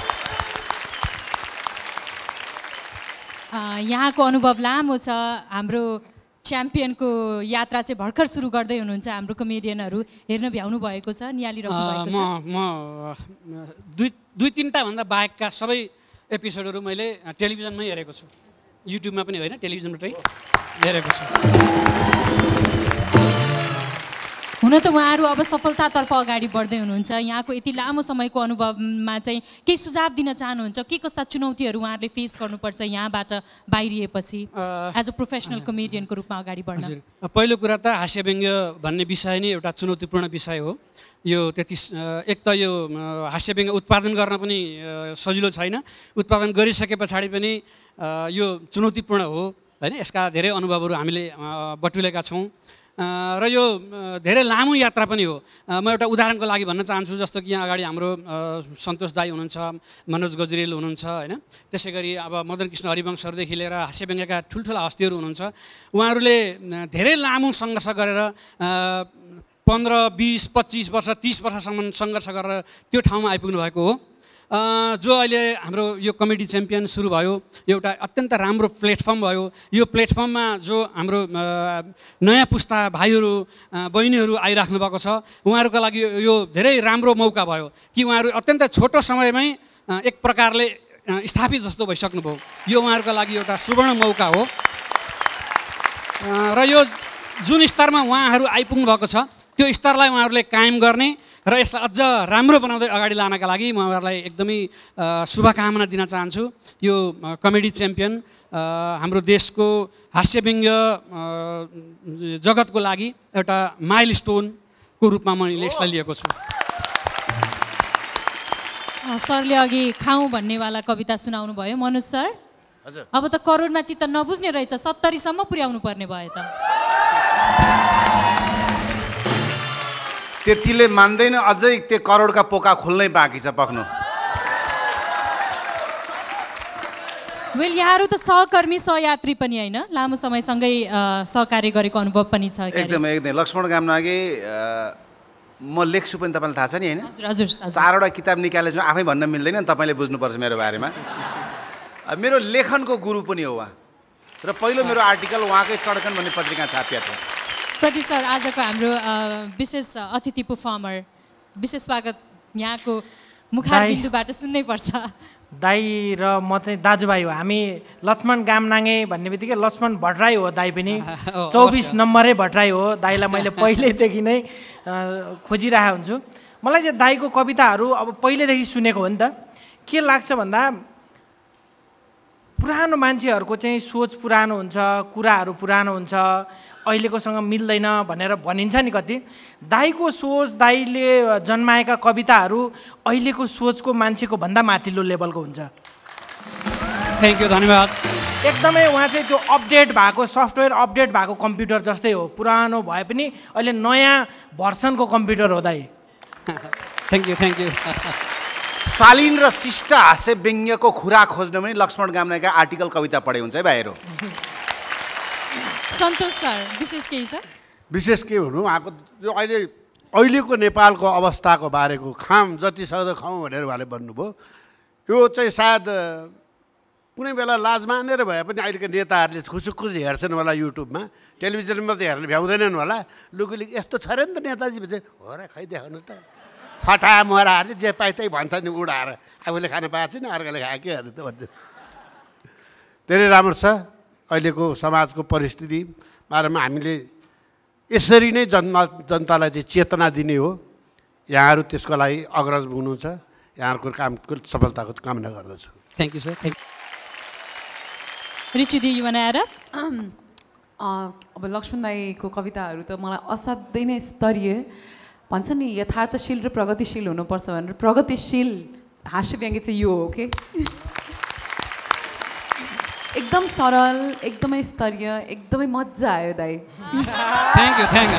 यहाँको अनुभव लामो छ। हाम्रो च्याम्पियनको यात्रा चाहिँ भर्खर सुरु गर्दै हुनुहुन्छ। हाम्रो कमेडियनहरू हेर्न भ्याउनु भएको छ, निहालिरहनु भएको छ। म दुई तिनवटा भन्दा बाहेकका सबै एपिसोडहरू मैले टेलिभिजनमै हेरेको छु, युट्युबमा पनि होइन टेलिभिजनबाटै हेरेको छु। हुन त उहाँहरू अब सफलतातर्फ अगाडि बढ्दै हुनुहुन्छ। यहाँको यति लामो समयको अनुभवमा चाहिँ केही सुझाव दिन चाहनुहुन्छ? के कस्ता चुनौतीहरू उहाँहरूले फेस गर्नुपर्छ यहाँबाट बाहिरिएपछि एज अ प्रोफेसनल कमेडियनको रूपमा अगाडि बढ्न? पहिलो कुरा त हास्य व्यङ्ग्य भन्ने विषय नै एउटा चुनौतीपूर्ण विषय हो। यो एक त यो हास्य व्यङ्ग्य उत्पादन गर्न पनि सजिलो छैन, उत्पादन गरिसके पछाडि पनि यो चुनौतीपूर्ण हो होइन। यसका धेरै अनुभवहरू हामीले बटुलेका छौँ र यो धेरै लामो यात्रा पनि हो। म एउटा उदाहरणको लागि भन्न चाहन्छु, जस्तो कि यहाँ अगाडि हाम्रो सन्तोष दाई हुनुहुन्छ, मनोज गजरेल हुनुहुन्छ होइन, त्यसै गरी अब मदन कृष्ण हरिवंशहरूदेखि लिएर हास्य व्यङ्ग्यका ठुल्ठुला हस्तीहरू हुनुहुन्छ। उहाँहरूले धेरै लामो सङ्घर्ष गरेर 15, 20, 25 वर्ष 30 वर्षसम्म सङ्घर्ष गरेर त्यो ठाउँमा आइपुग्नु भएको हो। जो अहिले हाम्रो यो कमेडी च्याम्पियन सुरु भयो, एउटा अत्यन्त राम्रो प्लेटफर्म भयो। यो प्लेटफर्ममा जो हाम्रो नयाँ पुस्ता भाइहरू बहिनीहरू आइराख्नु भएको छ, उहाँहरूको लागि यो धेरै राम्रो मौका भयो कि उहाँहरू अत्यन्त छोटो समयमै एक प्रकारले स्थापित जस्तो भइसक्नुभयो। यो उहाँहरूको लागि एउटा सुवर्ण मौका हो र यो जुन स्तरमा उहाँहरू आइपुग्नु भएको छ त्यो स्तरलाई उहाँहरूले कायम गर्ने र यसलाई अझ राम्रो बनाउँदै अगाडि लानका लागि म उहाँहरूलाई एकदमै शुभकामना दिन चाहन्छु। यो कमेडी च्याम्पियन हाम्रो देशको हास्य व्यङ्ग्य जगतको लागि एउटा माइल स्टोनको रूपमा मैले यसलाई लिएको छु। सरले अघि खाउँ भन्नेवाला कविता सुनाउनु भयो मनोज सर। हजुर। अब त करोडमा चित्त नबुझ्ने रहेछ, 70 सम्म पुर्याउनु पर्ने भयो त। त्यतिले मान्दैन, अझै त्यो करोडका पोका खोल्नै बाँकी छ पक्नु। वेल यहाँहरू त सहकर्मी सहयात्री पनि होइन, लामो समयसँगै सहकार्य गरेको अनुभव पनि छ। एकदमै लक्ष्मण गामनागे म लेख्छु पनि तपाईँलाई थाहा छ नि होइन? हजुर। 4वटा किताब निकालेछु, आफै भन्न मिल्दैन, तपाईँले बुझ्नुपर्छ मेरो बारेमा। मेरो लेखनको गुरु पनि हो उहाँ र पहिलो मेरो आर्टिकल उहाँकै चड्कन भन्ने पत्रिका छापिएको थियो। प्रति सर आजको हाम्रो विशेष अतिथि परफर्मर, विशेष स्वागत यहाँको मुखारबिन्दुबाट सुन्नै पर्छ। दाई र म चाहिँ दाजुभाइ हो। हामी लक्ष्मण गामनागे भन्ने बित्तिकै लक्ष्मण भट्टराई हो दाई पनि, 24 नम्बरै भट्टराई हो। दाईलाई मैले पहिल्यैदेखि नै खोजिरहेको हुन्छु। मलाई चाहिँ दाईको कविताहरू अब पहिल्यैदेखि सुनेको हो नि त। के लाग्छ भन्दा पुरानो मान्छेहरूको चाहिँ सोच पुरानो हुन्छ, कुराहरू पुरानो हुन्छ, अहिलेकोसँग मिल्दैन भनेर भनिन्छ नि कति। दाईको सोच, दाईले जन्माएका कविताहरू अहिलेको सोचको मान्छेको भन्दा माथिल्लो लेभलको हुन्छ। थ्याङ्क यू, धन्यवाद। एकदमै उहाँ चाहिँ त्यो अपडेट भएको, सफ्टवेयर अपडेट भएको कम्प्युटर जस्तै हो। पुरानो भए पनि अहिले नयाँ भर्सनको कम्प्युटर हो दाई। Thank you. शालीन र शिष्ट हास्य व्यङ्ग्यको खुरा खोज्न पनि लक्ष्मण गामनाका आर्टिकल कविता पढे हुन्छ है भाइहरू। सन्तोष सर विशेष केही छ? विशेष के हुनु, उहाँको जो अहिलेको नेपालको अवस्थाको बारेको खाम जति सक्दो खाउँ भनेर उहाँले भन्नुभयो। यो चाहिँ सायद कुनै बेला लाज मानेर भए पनि अहिलेको नेताहरूले खुसुखुस हेर्छन् होला, युट्युबमा टेलिभिजनमा त हेर्न भ्याउँदैनन् होला। लुकीले यस्तो छ र नि त नेताजी भन्छ, हो र खै देखाउनु त, फटा मराहरूले जे पाइ त्यही भन्छ नि उडाएर, आफूले खान पाएको छैन अर्काले खायो के हेर्नु त भन्छ। धेरै राम्रो छ। अहिलेको समाजको परिस्थिति बारेमा हामीले यसरी नै जनतालाई चाहिँ चेतना दिने हो। यहाँहरू त्यसको लागि अग्रज हुनुहुन्छ। यहाँहरूको कामको सफलताको कामना गर्दछु। Thank you sir. रिचुदी यु वान्ट एड अप? अब लक्ष्मण दाईको कविताहरू त मलाई असाध्यै नै स्तरीय भन्छ नि, यथार्थशील र प्रगतिशील हुनुपर्छ भनेर। प्रगतिशील हास्य व्यङ्ग्य चाहिँ यो हो के एकदम सरल, एकदमै स्तरीय, एकदमै मजा आयो दाई। Thank you thank you.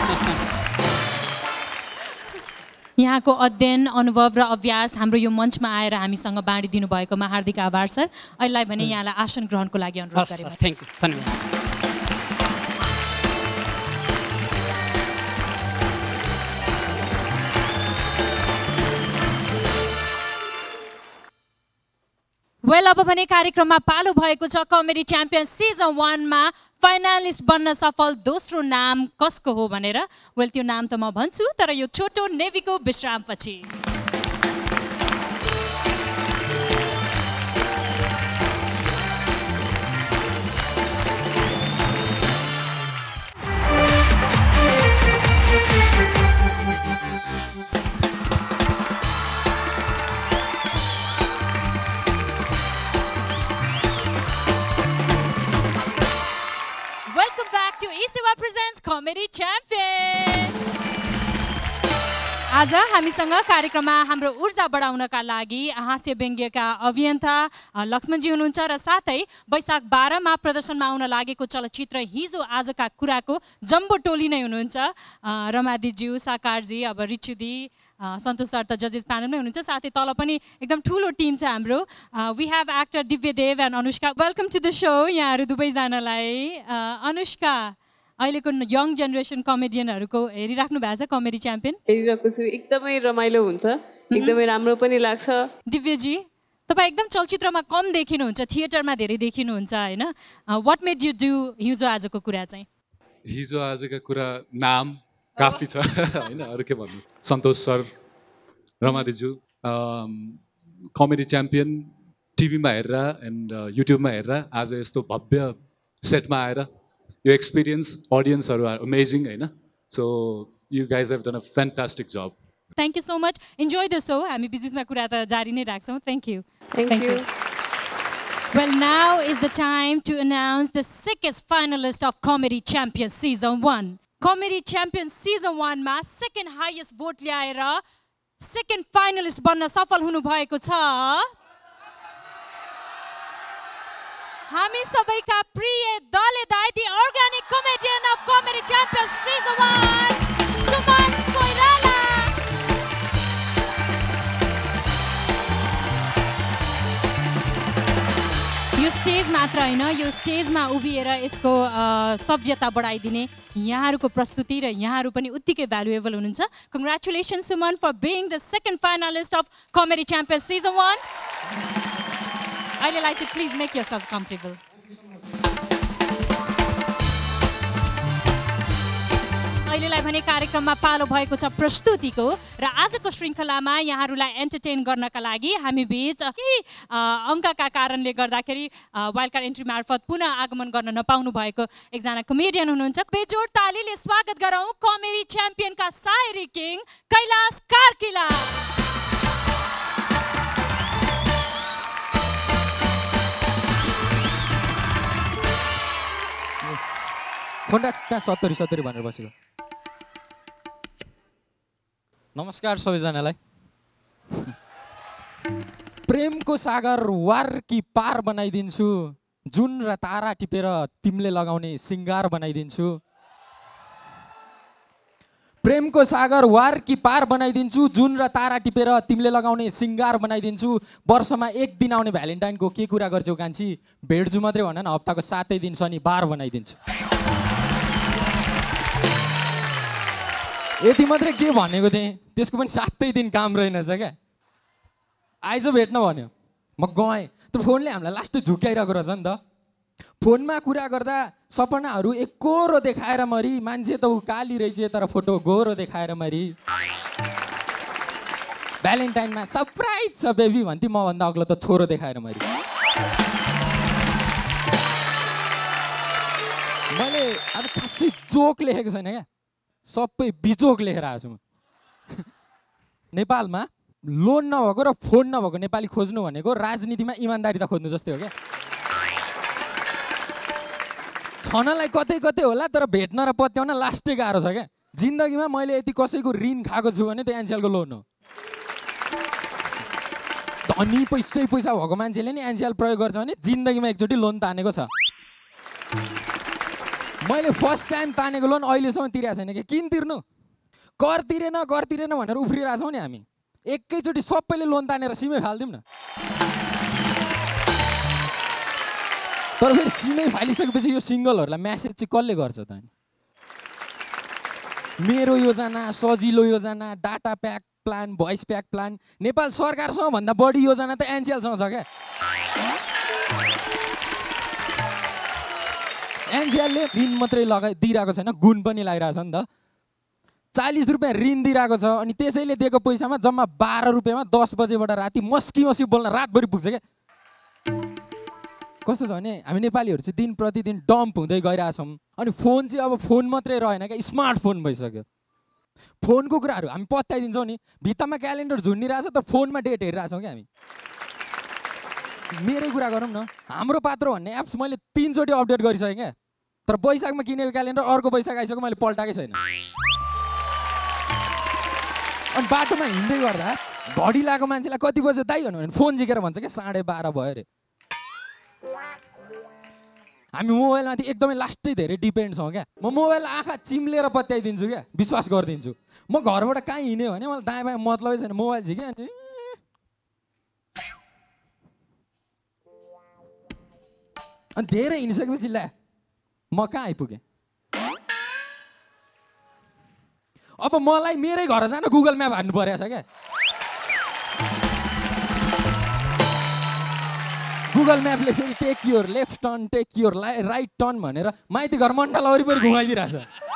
यहाँको अध्ययन, अनुभव र अभ्यास हाम्रो यो मञ्चमा आएर हामीसँग बाँडिदिनु भएकोमा हार्दिक आभार सर। अहिलेलाई भने यहाँलाई आसन ग्रहणको लागि अनुरोध गरेँ। थ्याङ्क यू, धन्यवाद। वेल अब भने कार्यक्रममा पालो भएको छ कमेडी च्याम्पियन सिजन 1 मा फाइनलिस्ट बन्न सफल दोस्रो नाम कसको हो भनेर। वेल त्यो नाम त म भन्छु, तर यो छोटो नेभीको विश्रामपछि। presents Comedy Champion. आज हामीसँग कार्यक्रममा हाम्रो ऊर्जा बढाउनका लागि हास्य व्यङ्ग्यका अभियन्ता लक्ष्मणजी हुनुहुन्छ र साथै वैशाख 12 मा प्रदर्शनमा आउन लागेको चलचित्र हिजो आजका कुराको जम्बो टोली नै हुनुहुन्छ। रमादिज्यू, साकारजी, अब रिचुदी, सन्तोष सर त जजेस प्यानलमै हुनुहुन्छ, साथै तल पनि एकदम ठुलो टिम छ हाम्रो। We have actor Divyadev and Anushka. Welcome to the show यहाँहरू दुवैजनालाई। अनुष्का, अहिलेको यङ जेनेरेसन कमेडियनहरूको हेरिराख्नु भएको छ कमेडी च्याम्पियन? हेरिरहेको छु, एकदमै रमाइलो हुन्छ, एकदमै राम्रो पनि लाग्छ। दिव्यजी, तपाईँ एकदम चलचित्रमा कम देखिनुहुन्छ, थिएटरमा धेरै देखिनुहुन्छ होइन? वाट मेड यु डु हिजो आजको कुरा चाहिँ? हिजो आजका कुरा नाम काफी छ होइन, अरू के भन्नु। सन्तोष सर, रमादिज्यू, कमेडी च्याम्पियन टिभीमा हेरेर एन्ड युट्युबमा हेरेर आज यस्तो भव्य सेटमा आएर यो एक्सपिरियन्स, अडियन्सहरू आर अमेजिङ होइन। So you guys have done a fantastic job. Thank you so much. Enjoy the show. हामी बिचबिचमा कुरा त जारी नै राख्छौँ। Thank you. Thank you. Well, now is the time to announce the sickest finalist of Comedy Champion Season 1. Comedy Champion Season 1 मा second highest vote ल्याएर second finalist बन्न सफल हुनुभएको छ हामी सबैका प्रिय दले दाइ, the organic comedian of comedy champion season 1 Suman Koirala. यो स्टेज मात्र होइन, यो स्टेजमा उभिएर यसको सभ्यता बढाइदिने यहाँहरूको प्रस्तुति र यहाँहरू पनि उत्तिकै भ्यालुएबल हुनुहुन्छ। Congratulation Suman for being the second finalist of comedy champion season 1। अहिलेलाई चाहिँ प्लिज मेक योरसेल्फ कम्फर्टेबल। अहिलेलाई भने कार्यक्रममा पालो भएको छ प्रस्तुतिको र आजको श्रृङ्खलामा यहाँहरूलाई एन्टरटेन गर्नका लागि हामी बीच केही अङ्कका कारणले गर्दाखेरि वाइल्ड कार्ड एन्ट्री मार्फत पुनः आगमन गर्न नपाउनु भएको एकजना कमेडियन हुनुहुन्छ। बेजोड तालीले स्वागत गरौँ कमेडी च्याम्पियनका सायरी किङ कैलाश कार्कीला। कहाँ 70 भनेर बसेको। नमस्कार सबैजनालाई। प्रेमको सागर वार कि पार बनाइदिन्छु, जुन र तारा टिपेर तिमीले लगाउने सिङ्गार बनाइदिन्छु। प्रेमको सागर वार कि पार बनाइदिन्छु, जुन र तारा टिपेर तिमीले लगाउने सिङ्गार बनाइदिन्छु। वर्षमा एक दिन आउने भ्यालेन्टाइनको के कुरा गर्छौ कान्छी, भेट्छु मात्रै भन न, हप्ताको 7 दिन शनिबार बनाइदिन्छु। यति मात्रै के भनेको थिएँ, त्यसको पनि 7 दिन काम रहेनछ क्या। आइज भेट्न भन्यो, म गएँ। त्यो फोनले हामीलाई लास्ट झुक्याइरहेको रहेछ नि त। फोनमा कुरा गर्दा सपनाहरू एकोरो देखाएर मरी, मान्छे त ऊ काली रहेछ तर फोटो गोरो देखाएर मरी। भ्यालेन्टाइनमा सरप्राइज छ बेबी भन्थी, म भन्दा अग्लो त छोरो देखाएर मरी। मैले आज खासै जोक लेखेको छैन क्या, सबै बिजोक लेखेर आएको छु म। नेपालमा लोन नभएको र फोन नभएको नेपाली खोज्नु भनेको राजनीतिमा इमान्दारी त खोज्नु जस्तै हो क्या। छनलाई कतै कतै होला, तर भेट्न र पत्याउन लास्टै गाह्रो छ क्या। जिन्दगीमा मैले यति कसैको ऋण खाएको छु भने त्यो एनसिएलको लोन हो। धनी पैसा भएको मान्छेले नि एनसिएल प्रयोग गर्छ भने जिन्दगीमा एकचोटि लोन तानेको छ। मैले फर्स्ट टाइम तानेको लोन अहिलेसम्म तिरेको छैन कि किन तिर्नु, कर तिरेन भनेर उफ्रिरहेको छौँ नि हामी। एकैचोटि सबैले लोन तानेर सिमै फालिदिउँ न। तर फेरि सिमै फालिसकेपछि यो सिङ्गलहरूलाई म्यासेज चाहिँ कसले गर्छ त? मेरो योजना, सजिलो योजना, data pack plan, voice pack plan, Nepal सरकारसँग भन्दा बढी योजना त एनसिएलसँग छ क्या। एनसिएलले ऋण मात्रै दिइरहेको छैन, गुण पनि लगाइरहेको छ नि त। 40 रुपियाँ ऋण दिइरहेको छ अनि त्यसैले दिएको पैसामा जम्मा 12 रुपियाँमा 10 बजेबाट राति मस्की बोल्न रातभरि पुग्छ क्या। कस्तो छ भने हामी नेपालीहरू चाहिँ दिन प्रतिदिन डम्प हुँदै गइरहेछौँ। अनि फोन चाहिँ अब फोन मात्रै रहेन क्या, स्मार्टफोन भइसक्यो। फोनको कुराहरू हामी पत्याइदिन्छौँ नि, भित्तामा क्यालेन्डर झुन्डिरहेछ त फोनमा डेट हेरिरहेछौँ क्या हामी। मेरै कुरा गरौँ न, हाम्रो पात्रो भन्ने एप्स मैले 3 चोटि अपडेट गरिसकेँ क्या, तर वैशाखमा किनेको क्यालेन्डर अर्को वैशाख आइसक्यो, मैले पल्टाएकै छैन। अनि बाटोमा हिँड्दै गर्दा घडी लगाएको मान्छेलाई कति बजे दाइ भने फोन झिकेर भन्छ क्या 12:30 भयो अरे। हामी मोबाइलमाथि एकदमै लास्टै धेरै डिपेन्ड छौँ क्या। म मोबाइल आँखा चिम्लेर पत्याइदिन्छु क्या, विश्वास गरिदिन्छु। म घरबाट कहीँ हिँड्यो भने मलाई दायाँ बायाँ मतलबै छैन, मोबाइल झिक्यो अनि धेरै हिँडिसकेपछि ल्या म कहाँ आइपुगेँ। अब मलाई मेरै घर जान गुगल म्याप हान्नु परेको छ क्या। गुगल म्यापले फेरि take your left turn, take your right turn भनेर माइती घर मण्डल वरिपरि घुमाइदिरहेछ।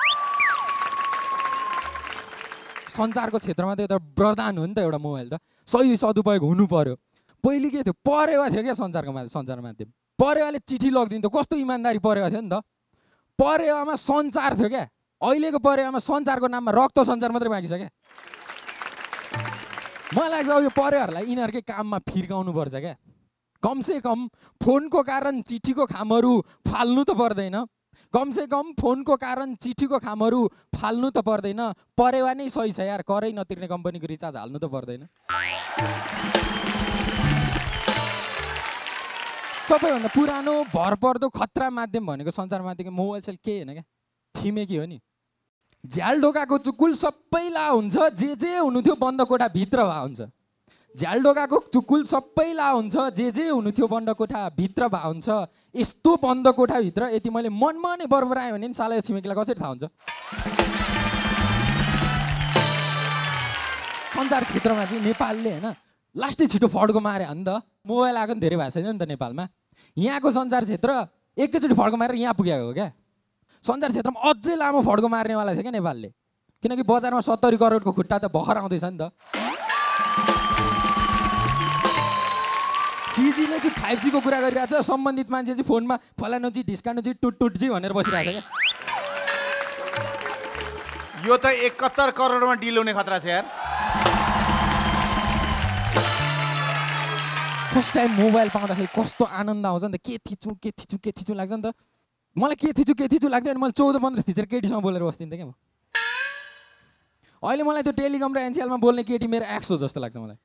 सञ्चारको क्षेत्रमा त एउटा वरदान हो नि त एउटा मोबाइल त, सही सदुपयोग हुनु पर्यो। पहिले के थियो, परेवा थियो क्या सञ्चार माध्यम। परेवाले चिठी लगिदिन्थ्यो, कस्तो इमान्दारी परेवा थियो नि त। परेवामा सञ्चार थियो क्या, अहिलेको परेवामा सञ्चारको नाममा रक्त सञ्चार मात्रै बाँकी छ क्या। मलाई लाग्छ अब यो परेवाहरूलाई यिनीहरूकै काममा फिर्काउनु पर्छ क्या। कमसेकम फोनको कारण चिठीको खामहरू फाल्नु त पर्दैन, कमसेकम फोनको कारण चिठीको खामहरू फाल्नु त पर्दैन। परेवा नै सही छ यार, करै नतिर्ने कम्पनीको रिचार्ज हाल्नु त पर्दैन। सबैभन्दा पुरानो भरपर्दो खतरा माध्यम भनेको सञ्चार माध्यमको मोबाइल सेल केही होइन क्या, छिमेकी हो नि। झ्याल ढोकाको चुकुल सबैलाई हुन्छ, जे हुनु थियो बन्द कोठा भित्र भए हुन्छ। झ्याल ढोकाको चुकुल सबैलाई हुन्छ, जे हुनु थियो बन्द कोठा भित्र भए हुन्छ। यस्तो बन्द कोठाभित्र यति मैले मनमा नै बरबराएँ भने नि साला छिमेकीलाई कसरी थाहा हुन्छ। सञ्चार क्षेत्रमा चाहिँ नेपालले होइन लास्टै छिटो फड्को मारे हो नि त। मोबाइल आएको पनि धेरै भएको छैन नि त नेपालमा। यहाँको सञ्चार क्षेत्र एकैचोटि फड्को मारेर यहाँ पुगेको हो क्या। सञ्चार क्षेत्रमा अझै लामो फड्को मार्नेवाला थियो क्या नेपालले, किनकि बजारमा 70 करोडको खुट्टा त भर्खर आउँदैछ नि त। सिजीले चाहिँ 5G को कुरा गरिरहेछ, सम्बन्धित मान्छे चाहिँ फोनमा फलानुजी ढिस्कानुजी टुटजी भनेर बसिरहेछ क्या। यो त 71 करोडमा डिल हुने खतरा छ यार। फर्स्ट टाइम मोबाइल पाउँदाखेरि कस्तो आनन्द आउँछ नि त। के थिचुँ लाग्छ नि त। मलाई के थिचुँ लाग्दैन, मैले 14-15 थिचेर केटीसँग बोलेर बस्दिनँ क्या म। अहिले मलाई त्यो टेलिकम र एनसिएलमा बोल्ने केटी मेरो एक्स हो जस्तो लाग्छ मलाई।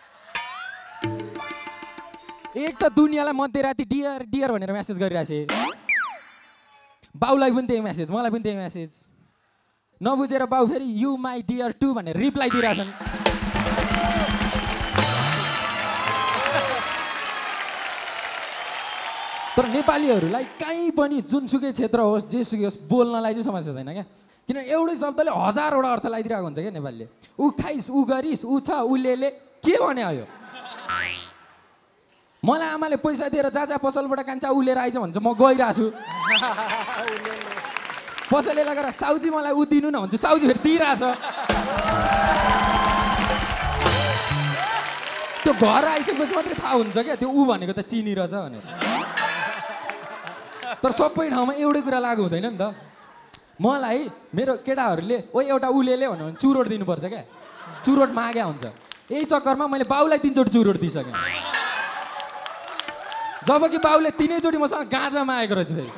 एक त दुनियाँलाई मध्यराति डियर डियर भनेर मेसेज गरिरहेछ, बाउलाई पनि त्यही मेसेज, मलाई पनि त्यही मेसेज। नबुझेर बाउ फेरि यु माई डियर टु भनेर रिप्लाई दिइरहेछन्। तर नेपालीहरूलाई कहीँ पनि जुनसुकै क्षेत्र होस् जेसुकै होस् बोल्नलाई चाहिँ समस्या छैन क्या, किनभने एउटै शब्दले 1000वटा अर्थ लगाइदिरहेको हुन्छ क्या नेपालीले। ऊ खाइस्, ऊ गरिस्, ऊ छ, उसले के भने आयो। मलाई आमाले पैसा दिएर जा पसलबाट कान्छा उलेर आइज भन्छ, म गइरहेको छु। पसलले लगेर साउजी मलाई ऊ दिनु न भन्छु, साउजी फेरि दिइरहेछ। त्यो घर आइसकेपछि मात्रै थाहा हुन्छ क्या त्यो ऊ भनेको त चिनी रहेछ भनेर। तर सबै ठाउँमा एउटै कुरा लागु हुँदैन नि त। मलाई मेरो केटाहरूले ओ एउटा उलेले भन्यो भने चुरोट दिनुपर्छ क्या, चुरोट माग्या हुन्छ। यही चक्करमा मैले बाउलाई 3 चोटि चुरोट दिइसकेँ, जबकि बाउले 3 चोटि मसँग गाँजा मागेको रहेछ। फेरि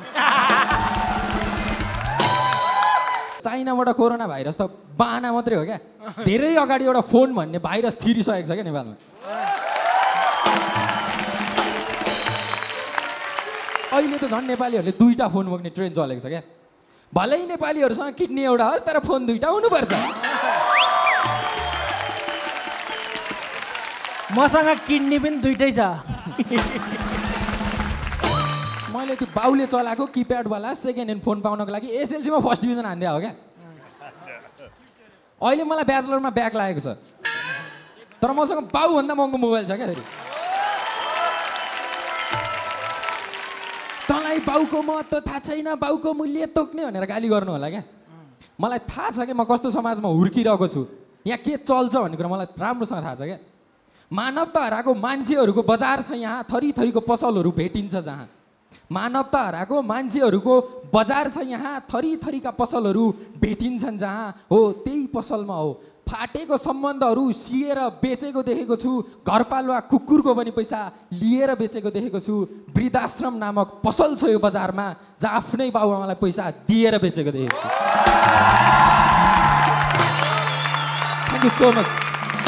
चाइनाबाट कोरोना भाइरस त बाना मात्रै हो क्या, धेरै अगाडि एउटा फोन भन्ने भाइरस छिरिसकेको छ क्या नेपालमा। अहिले त झन् नेपालीहरूले 2टा फोन बोक्ने ट्रेन चलेको छ क्या। भलै नेपालीहरूसँग किडनी एउटा होस् तर फोन 2टा हुनुपर्छ। मसँग किडनी पनि 2टै छ। मैले त्यो बाउले चलाएको किप्याडवाला सेकेन्ड ह्यान्ड फोन पाउनको लागि एसएलसीमा फर्स्ट डिभिजन हान्दिया हो क्या। अहिले मलाई ब्याचलरमा ब्याक लागेको छ, तर मसँग बाउभन्दा महँगो मोबाइल छ क्या। फेरि तँलाई बाउको महत्त्व थाहा छैन, बाउको मूल्य तोक्ने भनेर गाली गर्नु होला क्या। मलाई थाहा छ कि म कस्तो समाजमा हुर्किरहेको छु, यहाँ के चल्छ भन्ने कुरा मलाई राम्रोसँग थाहा छ क्या। मानवता हराएको मान्छेहरूको बजार छ यहाँ, थरीथरीको पसलहरू भेटिन्छ जहाँ। मानवता हराएको मान्छेहरूको बजार छ यहाँ, थरीथरीका पसलहरू भेटिन्छन् जहाँ। हो त्यही पसलमा हो फाटेको सम्बन्धहरू सिएर बेचेको देखेको छु, घरपालुवा कुकुरको पनि पैसा लिएर बेचेको देखेको छु। वृद्धाश्रम नामक पसल छ यो बजारमा जहाँ आफ्नै बाबुआमालाई पैसा दिएर बेचेको देखेको छु। Thank you so much.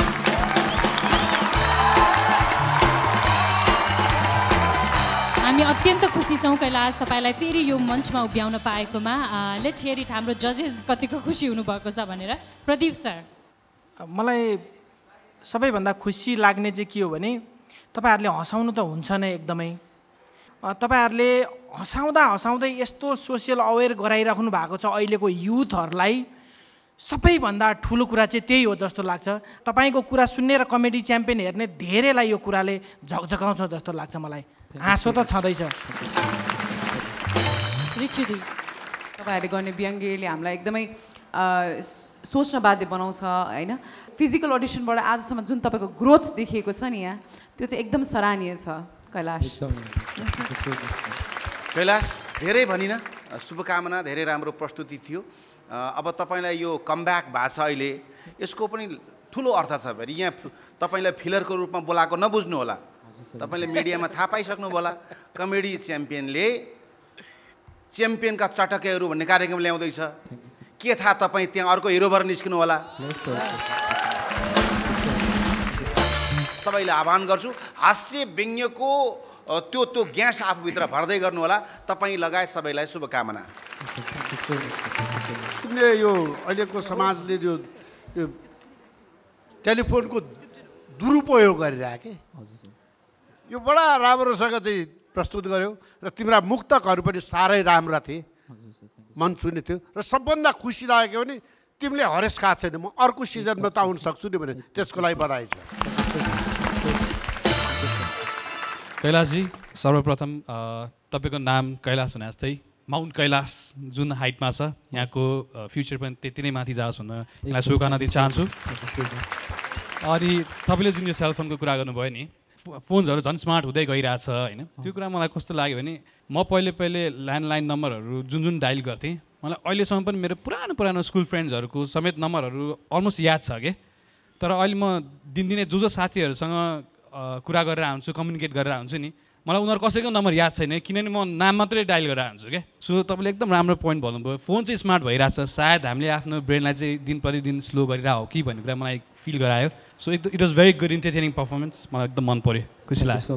हामी अत्यन्त खुसी छौँ कैलाश तपाईँलाई फेरि यो मञ्चमा उभ्याउन पाएकोमा। लेट्स हियर इट, हाम्रो जजेस कतिको खुसी हुनुभएको छ भनेर। प्रदीप सर, मलाई सबैभन्दा खुसी लाग्ने चाहिँ के हो भने तपाईँहरूले हँसाउनु त हुन्छ नै एकदमै। तपाईँहरूले हँसाउँदा हँसाउँदै यस्तो सोसियल अवेर गराइराख्नु भएको छ अहिलेको युथहरूलाई। सबैभन्दा ठुलो कुरा चाहिँ त्यही हो जस्तो लाग्छ। तपाईँको कुरा सुन्ने र कमेडी च्याम्पियन हेर्ने धेरैलाई यो कुराले झकझकाउँछ जस्तो लाग्छ मलाई। हाँसो त छँदैछ। रिचुदी, तपाईँहरूले गर्ने व्यङ्ग्यले हामीलाई एकदमै सोच्न बाध्य बनाउँछ होइन। फिजिकल अडिसनबाट आजसम्म जुन तपाईँको ग्रोथ देखिएको छ नि यहाँ, त्यो चाहिँ एकदम सराहनीय छ कैलाश। कैलाश धेरै भनिन, शुभकामना, धेरै राम्रो प्रस्तुति थियो। अब तपाईँलाई यो कमब्याक भएको छ अहिले, यसको पनि ठुलो अर्थ छ। फेरि यहाँ तपाईँलाई फिलरको रूपमा बोलाएको नबुझ्नु होला, तपाईँले मिडियामा थाहा पाइसक्नु होला। कमेडी च्याम्पियनले च्याम्पियनका चटकेहरू भन्ने कार्यक्रम ल्याउँदैछ। के थाहा तपाईँ त्यहाँ अर्को हिरो भएर निस्किनु होला। सबैलाई आह्वान गर्छु, हास्य व्यङ्ग्यको त्यो ग्यास आफूभित्र भर्दै गर्नु होला। तपाईँ लगायत सबैलाई शुभकामना। यो अहिलेको समाजले यो टेलिफोनको दुरुपयोग गरिरहेको यो बडा राम्रोसँग चाहिँ प्रस्तुत गर्यो र तिम्रा मुक्तकहरू पनि साह्रै राम्रा थिए, मन छुने थियो। र सबभन्दा खुसी लागेको भने तिमीले हरेस खाएको छैन, म अर्को सिजनमा त आउन सक्छु नि भने त्यसको लागि बधाई छ। कैलाशजी, सर्वप्रथम तपाईँको नाम कैलाश भने जस्तै माउन्ट कैलाश जुन हाइटमा छ, यहाँको फ्युचर पनि त्यति नै माथि जाओस् भनेर यसलाई शुभकामना दिन चाहन्छु। अनि तपाईँले जुन यो सेलफोनको कुरा गर्नुभयो नि, फोन्सहरू झन् स्मार्ट हुँदै गइरहेछ होइन। त्यो कुरा मलाई कस्तो लाग्यो भने म पहिले ल्यान्डलाइन नम्बरहरू जुन डायल गर्थेँ, मलाई अहिलेसम्म पनि मेरो पुरानो स्कुल फ्रेन्ड्सहरूको समेत नम्बरहरू अलमोस्ट याद छ कि। तर अहिले म दिनदिनै जो साथीहरूसँग कुरा गरेर आउँछु, कम्युनिकेट गरेर आउँछु नि, मलाई उनीहरू कसैको नम्बर याद छैन, किनभने म नाम मात्रै डायल गरेर आउँछु क्या। सो तपाईँले एकदम राम्रो पोइन्ट भन्नुभयो, फोन चाहिँ स्मार्ट भइरहेछ। सायद हामीले आफ्नो ब्रेनलाई चाहिँ दिन प्रतिदिन स्लो गरिरहेको हो कि भन्ने कुरा मलाई फिल गरायो। So it was very good entertaining performance, मलाई एकदम मन पऱ्यो, खुसी लाग्यो।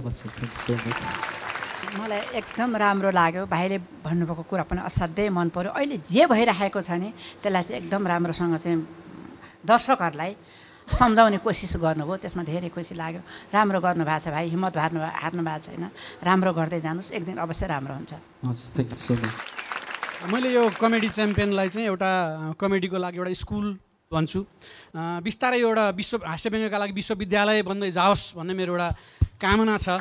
मलाई एकदम राम्रो लाग्यो। भाइले भन्नुभएको कुरा पनि असाध्यै मन पऱ्यो। अहिले जे भइरहेको छ नि त्यसलाई चाहिँ एकदम राम्रोसँग चाहिँ दर्शकहरूलाई सम्झाउने कोसिस गर्नुभयो, त्यसमा धेरै खुसी लाग्यो। राम्रो गर्नुभएको छ भाइ, हिम्मत हार्नु भएको छैन, राम्रो गर्दै जानुहोस्, एक दिन अवश्य राम्रो हुन्छ। मैले यो कमेडी च्याम्पियनलाई चाहिँ एउटा कमेडीको लागि एउटा स्कुल भन्छु, बिस्तारै एउटा हास्य व्यङ्ग्यका लागि विश्वविद्यालय बन्दै जाओस् भन्ने मेरो एउटा कामना छ।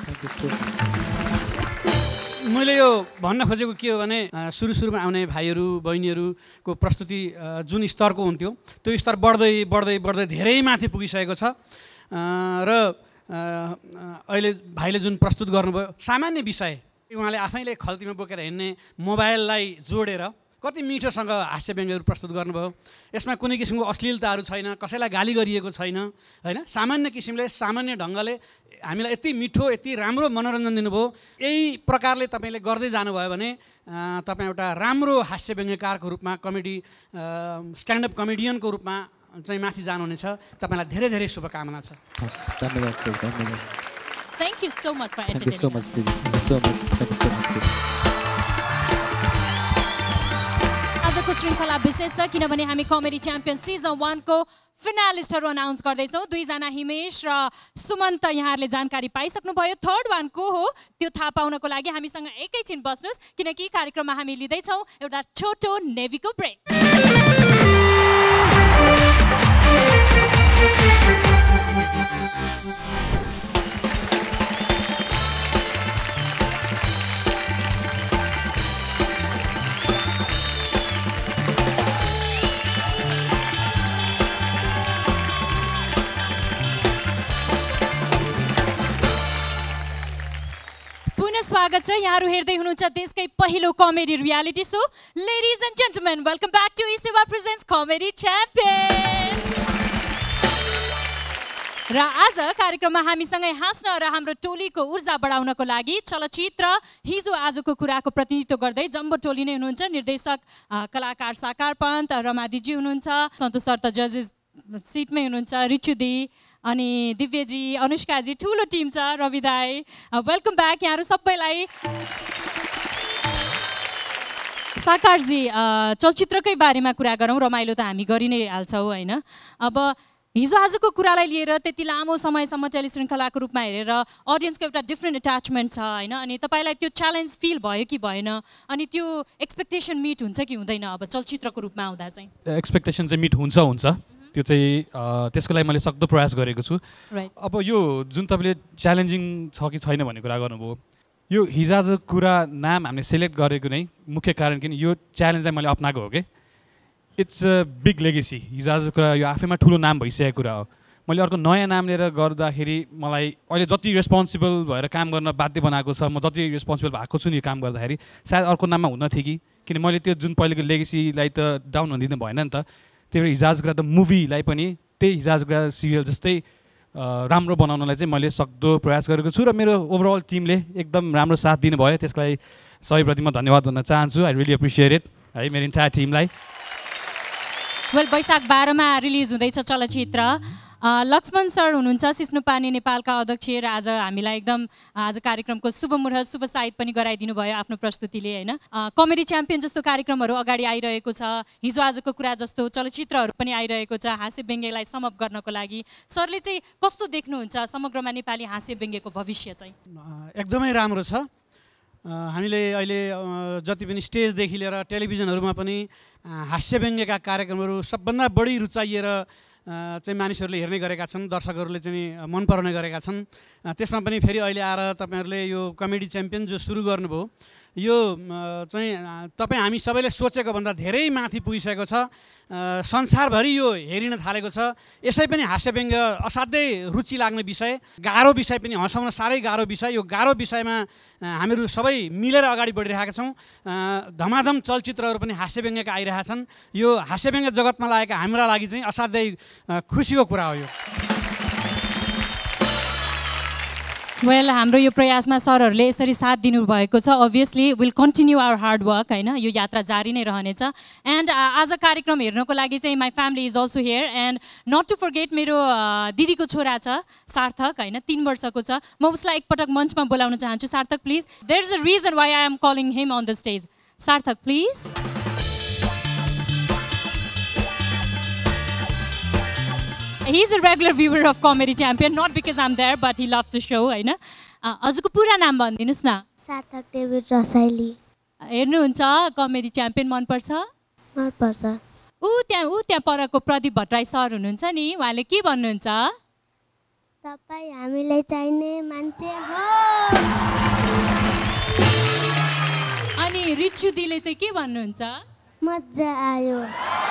मैले यो भन्न खोजेको के हो भने सुरुमा आउने भाइहरू बहिनीहरूको प्रस्तुति जुन स्तरको हुन्थ्यो त्यो स्तर बढ्दै धेरै माथि पुगिसकेको छ। र अहिले भाइले जुन प्रस्तुत गर्नुभयो सामान्य विषय उहाँले आफैले खल्तीमा बोकेर हिँड्ने मोबाइललाई जोडेर कति मिठोसँग हास्य व्यङ्ग्यहरू प्रस्तुत गर्नुभयो। यसमा कुनै किसिमको अश्लीलताहरू छैन, कसैलाई गाली गरिएको छैन होइन। सामान्य किसिमले सामान्य ढङ्गले हामीलाई यति मिठो यति राम्रो मनोरञ्जन दिनुभयो। यही प्रकारले तपाईँले गर्दै जानुभयो भने तपाईँ एउटा राम्रो हास्य व्यङ्ग्यकारको रूपमा कमेडी स्ट्यान्डअप कमेडियनको रूपमा चाहिँ माथि जानुहुनेछ। तपाईँलाई धेरै धेरै शुभकामना छ। धन्यवाद सर, धन्यवाद। Thank you so much for Thank you so entertaining much, us. Didi. Thank you so much. Thank you so much. आजको श्रृङ्खला विशेष छ किनभने हामी कमेडी च्याम्पियन सिजन 1 को फिनालिस्टहरू अनाउन्स गर्दैछौँ। 2 जना हिमेश र सुमन त यहाँहरूले जानकारी पाइसक्नुभयो। थर्ड वान को हो त्यो थाहा पाउनको लागि हामीसँग एकैछिन बस्नुहोस् किनकि कार्यक्रममा हामी लिँदैछौँ एउटा छोटो नेभीको ब्रेक। स्वागत छ। यहाँहरू हेर्दै हुनुहुन्छ देशकै पहिलो comedy reality show ladies and gentlemen, welcome back to eSewa presents comedy champion. र आज कार्यक्रममा हामीसँगै हाँस्न र हाम्रो टोलीको ऊर्जा बढाउनको लागि चलचित्र हिजो आजको कुराको प्रतिनिधित्व गर्दै जम्बो टोली नै हुनुहुन्छ। निर्देशक कलाकार साकार पन्त, रमादीजी हुनुहुन्छ, सन्तोष सर त जजेस सिटमै हुनुहुन्छ, रिचु दी अनि दिव्यजी, अनुष्काजी, ठुलो टिम छ, रवि दाई, वेलकम ब्याक यहाँहरू सबैलाई। साकारजी, चलचित्रकै बारेमा कुरा गरौँ, रमाइलो त हामी गरि नै हाल्छौँ होइन। अब हिजो आजको कुरालाई लिएर त्यति लामो समयसम्म टेलिश्रृङ्खलाको रूपमा हेरेर अडियन्सको एउटा डिफ्रेन्ट एट्याचमेन्ट छ होइन। अनि तपाईँलाई त्यो च्यालेन्ज फिल भयो कि भएन, अनि त्यो एक्सपेक्टेसन मिट हुन्छ कि हुँदैन अब चलचित्रको रूपमा आउँदा चाहिँ? एक्सपेक्टेसन चाहिँ मिट हुन्छ त्यो चाहिँ त्यसको लागि मैले सक्दो प्रयास गरेको छु। अब यो जुन तपाईँले च्यालेन्जिङ छ कि छैन भन्ने कुरा गर्नुभयो, यो हिजो आज कुरा नाम हामीले सेलेक्ट गरेको नै मुख्य कारण किन यो च्यालेन्जलाई मैले अप्नाएको हो कि इट्स अ बिग लेगेसी। हिजो आज कुरा यो आफैमा ठुलो नाम भइसकेको कुरा हो। मैले अर्को नयाँ नाम लिएर गर्दाखेरि मलाई अहिले जति रेस्पोन्सिबल भएर काम गर्न बाध्य बनाएको छ, म जति रेस्पोन्सिबल भएको छु नि काम गर्दाखेरि सायद अर्को नाममा हुन थियो कि किन मैले त्यो जुन पहिलेको लेगेसीलाई त डाउन हुन दिनु भएन नि त। त्यही भएर हिजो कुरा त मुभीलाई पनि त्यही हिजो कुरा सिरियल जस्तै राम्रो बनाउनलाई चाहिँ मैले सक्दो प्रयास गरेको छु र मेरो ओभरअल टिमले एकदम राम्रो साथ दिनुभयो। त्यसको लागि सबैप्रति म धन्यवाद भन्न चाहन्छु। आई रियली एप्रिसिएट इट है मेरो इन्टायर टिमलाई। वेल, वैशाख 12 मा रिलिज हुँदैछ चलचित्र। लक्ष्मण सर हुनुहुन्छ सिस्नुपानी नेपालका अध्यक्ष र आज हामीलाई एकदम आज कार्यक्रमको शुभ मुहुर्त शुभ साइत पनि गराइदिनु भयो आफ्नो प्रस्तुतिले होइन। कमेडी च्याम्पियन जस्तो कार्यक्रमहरू अगाडि आइरहेको छ, हिजो आजको कुरा जस्तो चलचित्रहरू पनि आइरहेको छ हास्य व्यङ्ग्यलाई समअप गर्नको लागि। सरले चाहिँ कस्तो देख्नुहुन्छ समग्रमा नेपाली हास्य व्यङ्ग्यको भविष्य चाहिँ? एकदमै राम्रो छ। हामीले अहिले जति पनि स्टेजदेखि लिएर टेलिभिजनहरूमा पनि हास्य व्यङ्ग्यका कार्यक्रमहरू सबभन्दा बढी रुचाइएर चाहिँ मानिसहरूले हेर्ने गरेका छन्, दर्शकहरूले चाहिँ मन पराउने गरेका छन्। त्यसमा पनि फेरि अहिले आएर तपाईँहरूले यो कमेडी च्याम्पियन जो सुरु गर्नुभयो यो चाहिँ तपाईँ हामी सबैले सोचेको भन्दा धेरै माथि पुगिसकेको छ। संसारभरि यो हेरिन थालेको छ। यसै पनि हास्य व्यङ्ग्य असाध्यै रुचि लाग्ने विषय, गाह्रो विषय पनि, हँसाउन साह्रै गाह्रो विषय। यो गाह्रो विषयमा हामीहरू सबै मिलेर अगाडि बढिरहेका छौँ। धमाधम चलचित्रहरू पनि हास्य व्यङ्ग्यका आइरहेका छन्। यो हास्य व्यङ्ग्य जगतमा लागेका हाम्रा लागि चाहिँ असाध्यै खुसीको कुरा हो यो। वेल, हाम्रो यो प्रयासमा सरहरूले यसरी साथ दिनुभएको छ। Obviously will continue our hard work होइन, यो यात्रा जारी नै रहनेछ। एन्ड आज कार्यक्रम हेर्नको लागि चाहिँ my family is also here and not to forget मेरो दिदीको छोरा छ सार्थक होइन, 3 वर्षको छ। म उसलाई एकपटक मञ्चमा बोलाउन चाहन्छु। Sarthak please, there is a reason why I am calling him on the stage. Sarthak please. He is a regular viewer of Comedy Champion, not because I'm there, but he loves the show, होइन। हजुरको पुरा नाम भनिदिनुहोस् न। सार्थक David Rasaili. हेर्नुहुन्छ comedy champion, मनपर्छ? मनपर्छ। ऊ त्यहाँ परको प्रदीप भट्टराई सर हुनुहुन्छ नि, उहाँले के भन्नुहुन्छ? तपाईँ हामीलाई चाहिने मान्छे हो। अनि रिचु दीले चाहिँ के भन्नुहुन्छ? मजा आयो।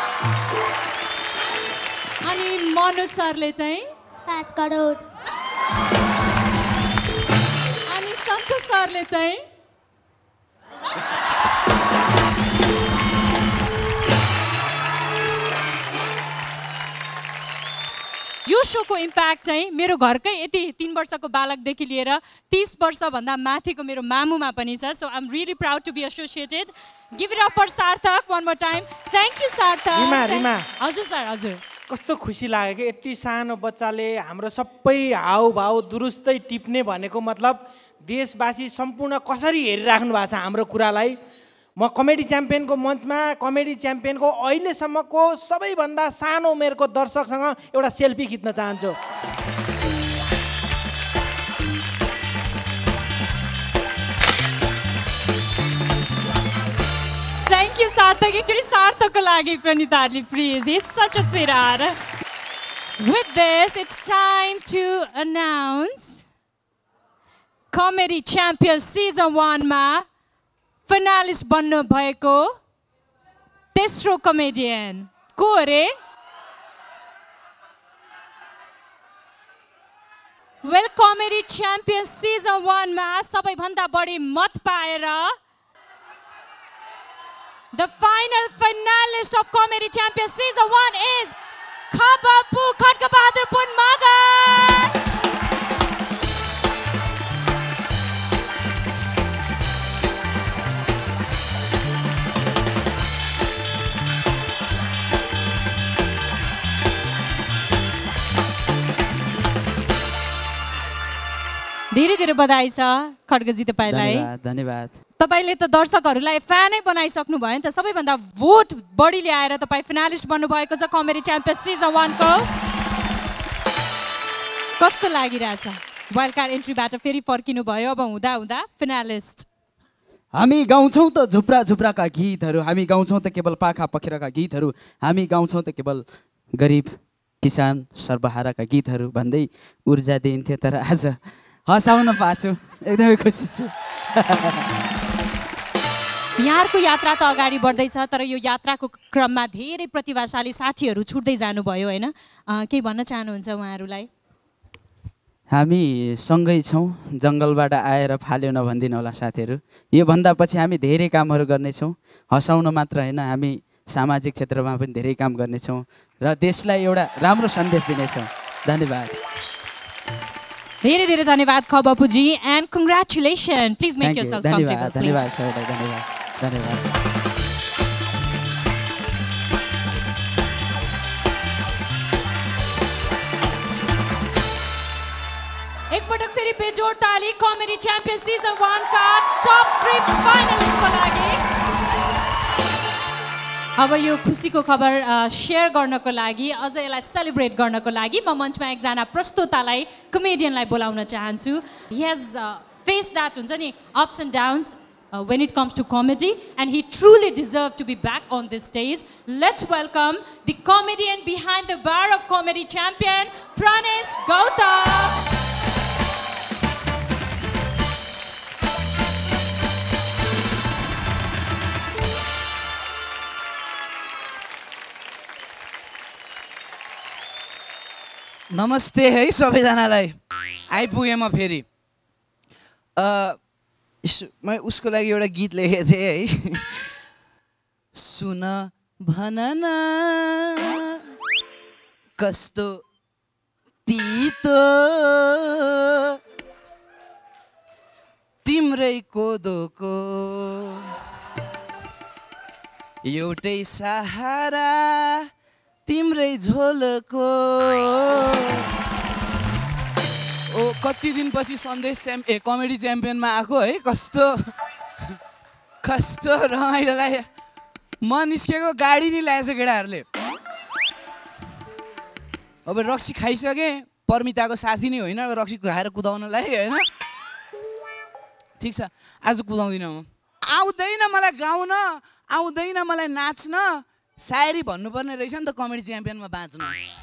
अनि मनोज सरले चाहिँ 5 करोड। अनि सन्तोष सरले चाहिँ यो सोको इम्प्याक्ट चाहिँ मेरो घरकै यति 3 वर्षको बालकदेखि लिएर 30 वर्षभन्दा माथिको मेरो मामुमा पनि छ. So I am really proud to be associated. Give it up for Sarthak one more time. Thank you Sarthak. Rima हजुर सर हजुर. कस्तो खुसी लाग्यो कि यति सानो बच्चाले हाम्रो सबै हाउभाउ दुरुस्तै टिप्ने भनेको मतलब देशवासी सम्पूर्ण कसरी हेरिराख्नु भएको छ हाम्रो कुरालाई. म कमेडी च्याम्पियनको मञ्चमा कमेडी च्याम्पियनको अहिलेसम्मको सबैभन्दा सानो उमेरको दर्शकसँग एउटा सेल्फी खिच्न चाहन्छु. Thank you, Sarthak. Actually, Sarthakko लागि पनि ताली please. He's such a sweetheart. With this, it's time to announce Comedy Champion Season 1 मा finalist बन्नु भएको तेस्रो कमेडियन को अरे? Well, Comedy Champion Season 1 मा सबैभन्दा बढी मत पाएर the final finalist of Comedy Champion Season 1 is Khabapu Khatkabahadur Punmagar. धेरै धेरै बधाई छ खड्गजी तपाईलाई. धन्यवाद. तपाईले त दर्शकहरूलाई फ्यानै बनाइसक्नु भयो नि त. सबैभन्दा भोट बढी ल्याएर तपाईँ फिनालिस्ट बन्नुभएको छ कमेडी च्याम्पियन सिजन 1 को. कस्तो लागिरहेछ? वाइल्ड कार्ड एन्ट्रीबाट फेरि फर्किनु भयो, अब हुँदा हुँदा फिनालिस्ट. हामी गाउँछौँ त झुप्रा झुप्राका गीतहरू, हामी गाउँछौँ त केवल पाखा पखेराका गीतहरू, हामी गाउँछौँ त केवल गरिब किसान सर्वहाराका गीतहरू भन्दै ऊर्जा दिन्थ्यो. तर आज हँसाउन पाछु, एकदमै खुसी छु. यहाँहरूको यात्रा त अगाडि बढ्दैछ, तर यो यात्राको क्रममा धेरै प्रतिभाशाली साथीहरू छुट्दै जानुभयो होइन? केही भन्न चाहनुहुन्छ उहाँहरूलाई? हामी सँगै छौँ, जङ्गलबाट आएर फाल्यो नभनिदिनु होला साथीहरू. योभन्दा पछि हामी धेरै कामहरू गर्नेछौँ. हँसाउन मात्र होइन, हामी सामाजिक क्षेत्रमा पनि धेरै काम गर्नेछौँ र देशलाई एउटा राम्रो सन्देश दिनेछौँ. धन्यवाद. धेरै धेरै धन्यवाद खबपुजी and congratulation. Please make yourself comfortable. धन्यवाद सबैलाई. धन्यवाद. धन्यवाद. एकपटक फेरि बेजोड ताली कमेडी च्याम्पियन सिजन 1 का टप 3 फाइनलिस्टको लागि. अब यो खुसीको खबर शेयर गर्नको लागि, अझ यसलाई सेलिब्रेट गर्नको लागि म मञ्चमा एकजना प्रस्तोतालाई, कमेडियनलाई बोलाउन चाहन्छु. He has faced that हुन्छ नि ups and downs when it comes to comedy, and he truly deserved to be back on this stage. Let's welcome the comedian behind the bar of Comedy Champion, Pranesh Gautam. नमस्ते है सबैजनालाई. आइपुगेँ म फेरि. मैं उसको लागि एउटा गीत लेखेको थिएँ है. सुन भन न कस्तो तितो तिम्रै कोदोको एउटै सहारा तिम्रै झोलको. ओ कति दिनपछि सन्देश कमेडी च्याम्पियनमा आएको है. कस्तो कस्तो रमाइलोलाई म निस्केको गाडी नि ल्याएछ केटाहरूले. अब रक्सी खाइसकेँ, पर्मिताको साथी नै होइन, रक्सी खाएर कुदाउनलाई होइन. ठिक छ, आज कुदाउँदिनँ म. आउँदैन मलाई गाउन, आउँदैन मलाई नाच्न, सायरी भन्नुपर्ने रहेछ नि त कमेडी च्याम्पियनमा बाँच्न.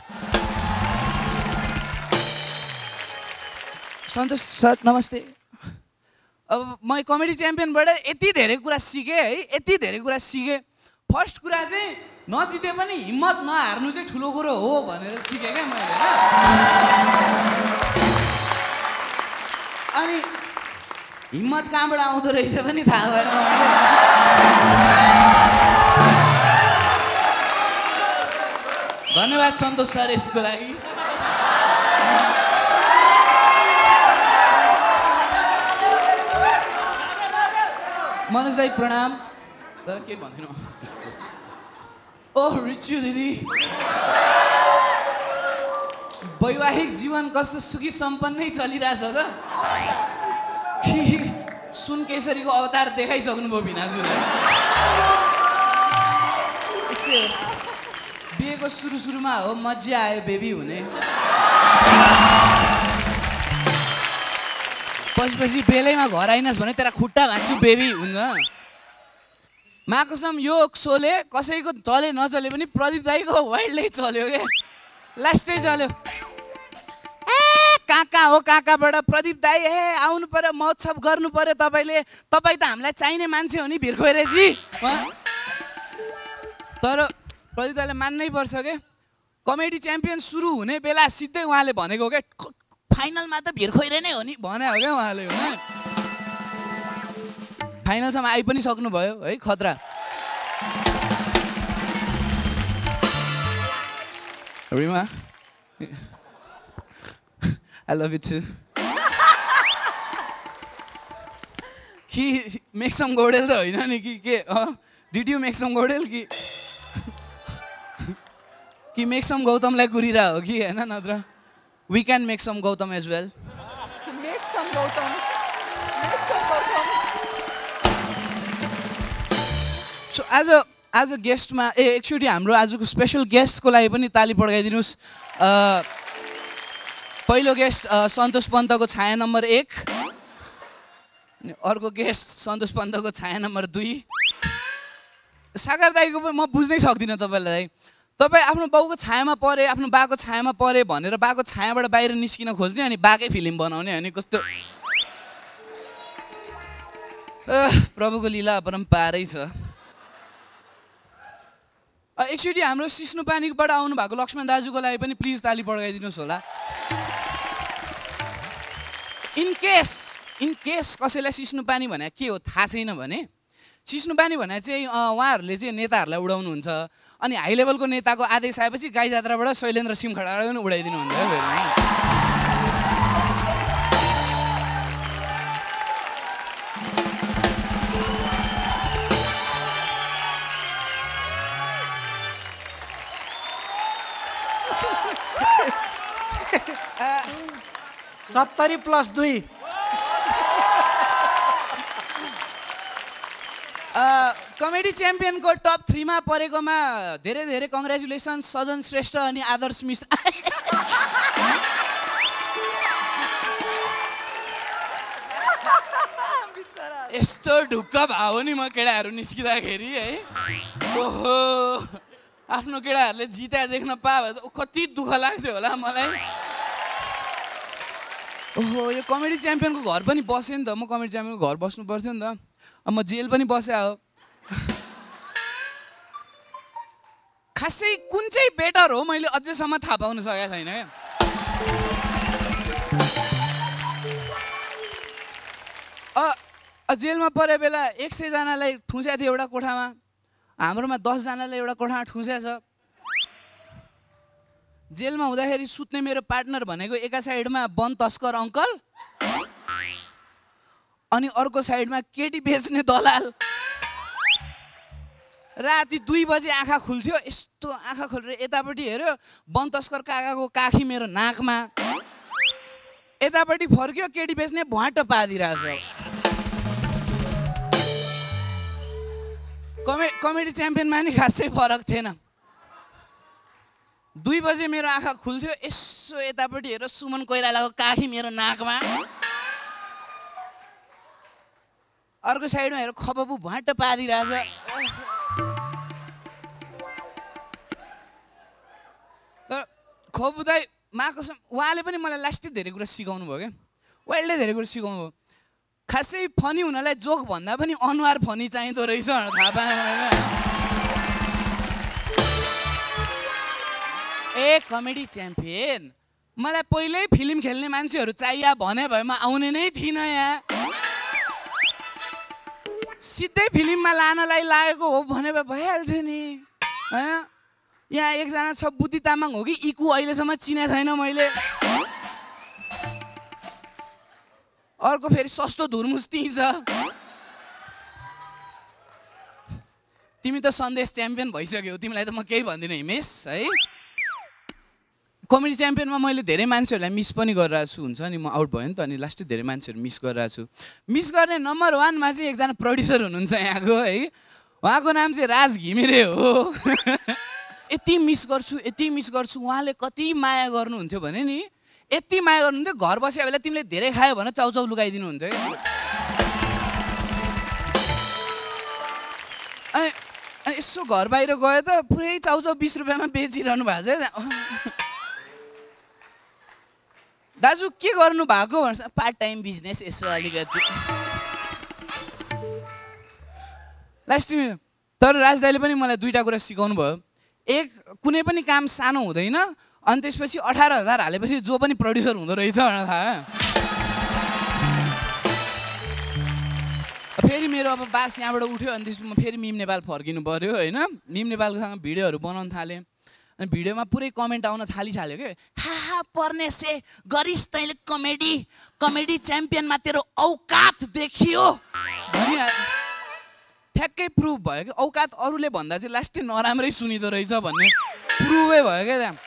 सन्तोष सर नमस्ते. अब म कमेडी च्याम्पियनबाट यति धेरै कुरा सिकेँ है, यति धेरै कुरा सिकेँ. फर्स्ट कुरा चाहिँ नजिते पनि हिम्मत नहार्नु चाहिँ ठुलो कुरो हो भनेर सिकेँ क्या मैले. अनि हिम्मत कहाँबाट आउँदो रहेछ पनि थाहा भएन. धन्यवाद सन्तोष सर यसको लागि. मनोज दाई प्रणाम के भन्दिनँ ओह रिचु दिदी वैवाहिक जीवन कस्तो सुखी सम्पन्नै चलिरहेछ त कि सुन केसरीको अवतार देखाइसक्नुभयो भिनाजुलाई यस्तै हो बिहेको सुरुमा हो मजा आयो बेबी हुने पछि बेलैमा घर आइनस् भने तेरा खुट्टा भाँच्छु बेबी हुन्छ माकसम यो सोले कसैको चले नचले पनि प्रदीप दाईको वाइल्डै चल्यो क्या लास्टै चल्यो कहाँ हो कहाँबाट प्रदीप दाई आउनु पर्यो महोत्सव गर्नु पर्यो तपाईँ त हामीलाई चाहिने मान्छे हो नि भिरखोइरेजी तर प्रदीप दाईले मान्नै पर्छ के कमेडी च्याम्पियन सुरु हुने बेला सिधै उहाँले भनेको क्या फाइनलमा त भिरखोइरे नै हो नि भने हो क्या उहाँले होइन फाइनलसम्म आइ पनि सक्नुभयो है खतरा Rima I love you too. कि मेक्सम गौडेल त होइन नि कि के डिड यु मेक्सम गौडेल कि मेक्सम गौतमलाई कुरिरा हो कि होइन नत्र वी क्यान मेक्सम गौतम एज वेल सो आज गेस्टमा एक्चुअली हाम्रो आजको स्पेसल गेस्टको लागि पनि ताली पड्काइदिनुहोस् पहिलो गेस्ट सन्तोष पन्तको छाया नम्बर 1 अनि अर्को गेस्ट सन्तोष पन्तको छाया नम्बर 2 सागर दाईको पनि म बुझ्नै सक्दिनँ तपाईँलाई तपाईँ आफ्नो बाउको छायामा परे आफ्नो बाको छायामा परे भनेर बाको छायाबाट बाहिर निस्किन खोज्ने अनि बाकै फिल्म बनाउने अनि कस्तो प्रभुको लीला अपरम्पारै छ एक्चुअली हाम्रो सिस्नु पानीबाट आउनु भएको लक्ष्मण दाजुको लागि पनि प्लिज ताली पड्काइदिनुहोस् होला इन केस कसैलाई सिस्नु पानी भने के हो थाहा छैन भने सिस्नु पानी भने चाहिँ उहाँहरूले चाहिँ नेताहरूलाई उडाउनुहुन्छ अनि हाई लेभलको नेताको आदेश आएपछि गाई जात्राबाट शैलेन्द्र सिमखडालाई पनि उडाइदिनु हुन्छ है 70+2 कमेडी च्याम्पियनको टप 3 मा परेकोमा धेरै धेरै कङ्ग्रेचुलेसन सजन श्रेष्ठ अनि आदर्श मिश्र यस्तो ढुक्क भयो नि म केटाहरू निस्किँदाखेरि है ओहो आफ्नो केटाहरूले जिता देख्न पाए त कति दुःख लाग्थ्यो होला मलाई ओहो यो कमेडी च्याम्पियनको घर पनि बसेँ नि त म कमेडी च्याम्पियनको घर बस्नु पर्थ्यो नि त अब म जेल पनि बसे हो खासै कुन चाहिँ बेटर हो मैले अझैसम्म थाहा पाउन सकेको छैन क्या जेलमा परे बेला 100 जनालाई ठुस्या थियो एउटा कोठामा हाम्रोमा 10 जनालाई एउटा कोठामा ठुस्या छ जेलमा हुँदाखेरि सुत्ने मेरो पार्टनर भनेको एका साइडमा वन तस्कर अङ्कल अनि अर्को साइडमा केटी बेच्ने दलाल राति 2 बजे आँखा खुल्थ्यो यस्तो आँखा खोलेर यतापट्टि हेऱ्यो वन तस्कर काकाको काखी मेरो नाकमा यतापट्टि फर्क्यो केटी बेच्ने भुवाटो पादिरहेछ कमेडी च्याम्पियनमा नि खासै फरक थिएन 2 बजे मेरो आँखा खुल्थ्यो यसो यतापट्टि हेरेर सुमन कोइरालाको काखी मेरो नाकमा अर्को साइडमा हेरेर खपपु भुवाटो पादिरहेछ तर खपु दाइ माकसम उहाँले पनि मलाई लास्टै धेरै कुरा सिकाउनु भयो क्या वाइल्डले धेरै कुरा सिकाउनु भयो खासै फनी हुनलाई जोक भन्दा पनि अनुहार फनी चाहिँदो रहेछ भनेर थाहा पाएँ ए कमेडी च्याम्पियन मलाई पहिल्यै फिल्म खेल्ने मान्छेहरू चाहिए भने भएमा आउने नै थिइनँ यहाँ सिधै फिल्ममा लानलाई लागेको हो भने भइहाल्थ्यो नि यहाँ एकजना छ बुद्धि तामाङ हो कि इकु अहिलेसम्म चिने छैन मैले अर्को फेरि सस्तो धुर्मुस त्यही छ तिमी त सन्देश च्याम्पियन भइसक्यौ, तिमीलाई त म केही भन्दिनँ हिमेश है। कमेडी च्याम्पियनमा मैले धेरै मान्छेहरूलाई मिस पनि गरिरहेको छु, हुन्छ नि म आउट भयो नि त, अनि लास्टै धेरै मान्छेहरू मिस गरिरहेको छु। मिस गर्ने नम्बर 1 मा चाहिँ एकजना प्रड्युसर हुनुहुन्छ यहाँको है, उहाँको नाम चाहिँ राज घिमिरे हो। यति मिस गर्छु उहाँले कति माया गर्नुहुन्थ्यो भने नि, यति माया गर्नुहुन्थ्यो घर बसेको बेला तिमीले धेरै खायो भने चाउचाउ लुगाइदिनुहुन्थ्यो कि। अनि यसो घर बाहिर गयो त पुरै चाउचाउ 20 रुपियाँमा बेचिरहनु भएको छ। दाजु के गर्नु भएको भन्छ, पार्ट टाइम बिजनेस यसो अलिकति। लास्ट तर राज दाइले पनि मलाई 2टा कुरा सिकाउनु भयो। एक, कुनै पनि काम सानो हुँदैन, अनि त्यसपछि 18,000 हालेपछि जो पनि प्रड्युसर हुँदो रहेछ भनेर थाहा। फेरि मेरो अब बास यहाँबाट उठ्यो, अनि त्यसपछि म फेरि मिम नेपाल फर्किनु पऱ्यो होइन। मिम नेपालसँग भिडियोहरू बनाउन थालेँ, अनि भिडियोमा पुरै कमेन्ट आउन थालिहाल्यो कि, हा पर्नेसे गरिस् तैँले कमेडी च्याम्पियनमा तेरो औकात देखियो भनिहाल्यो। ठ्याक्कै प्रुभ भयो कि औकात अरूले भन्दा चाहिँ लास्टै नराम्रै सुनिँदो रहेछ भन्ने प्रुभै भयो क्या त्यहाँ।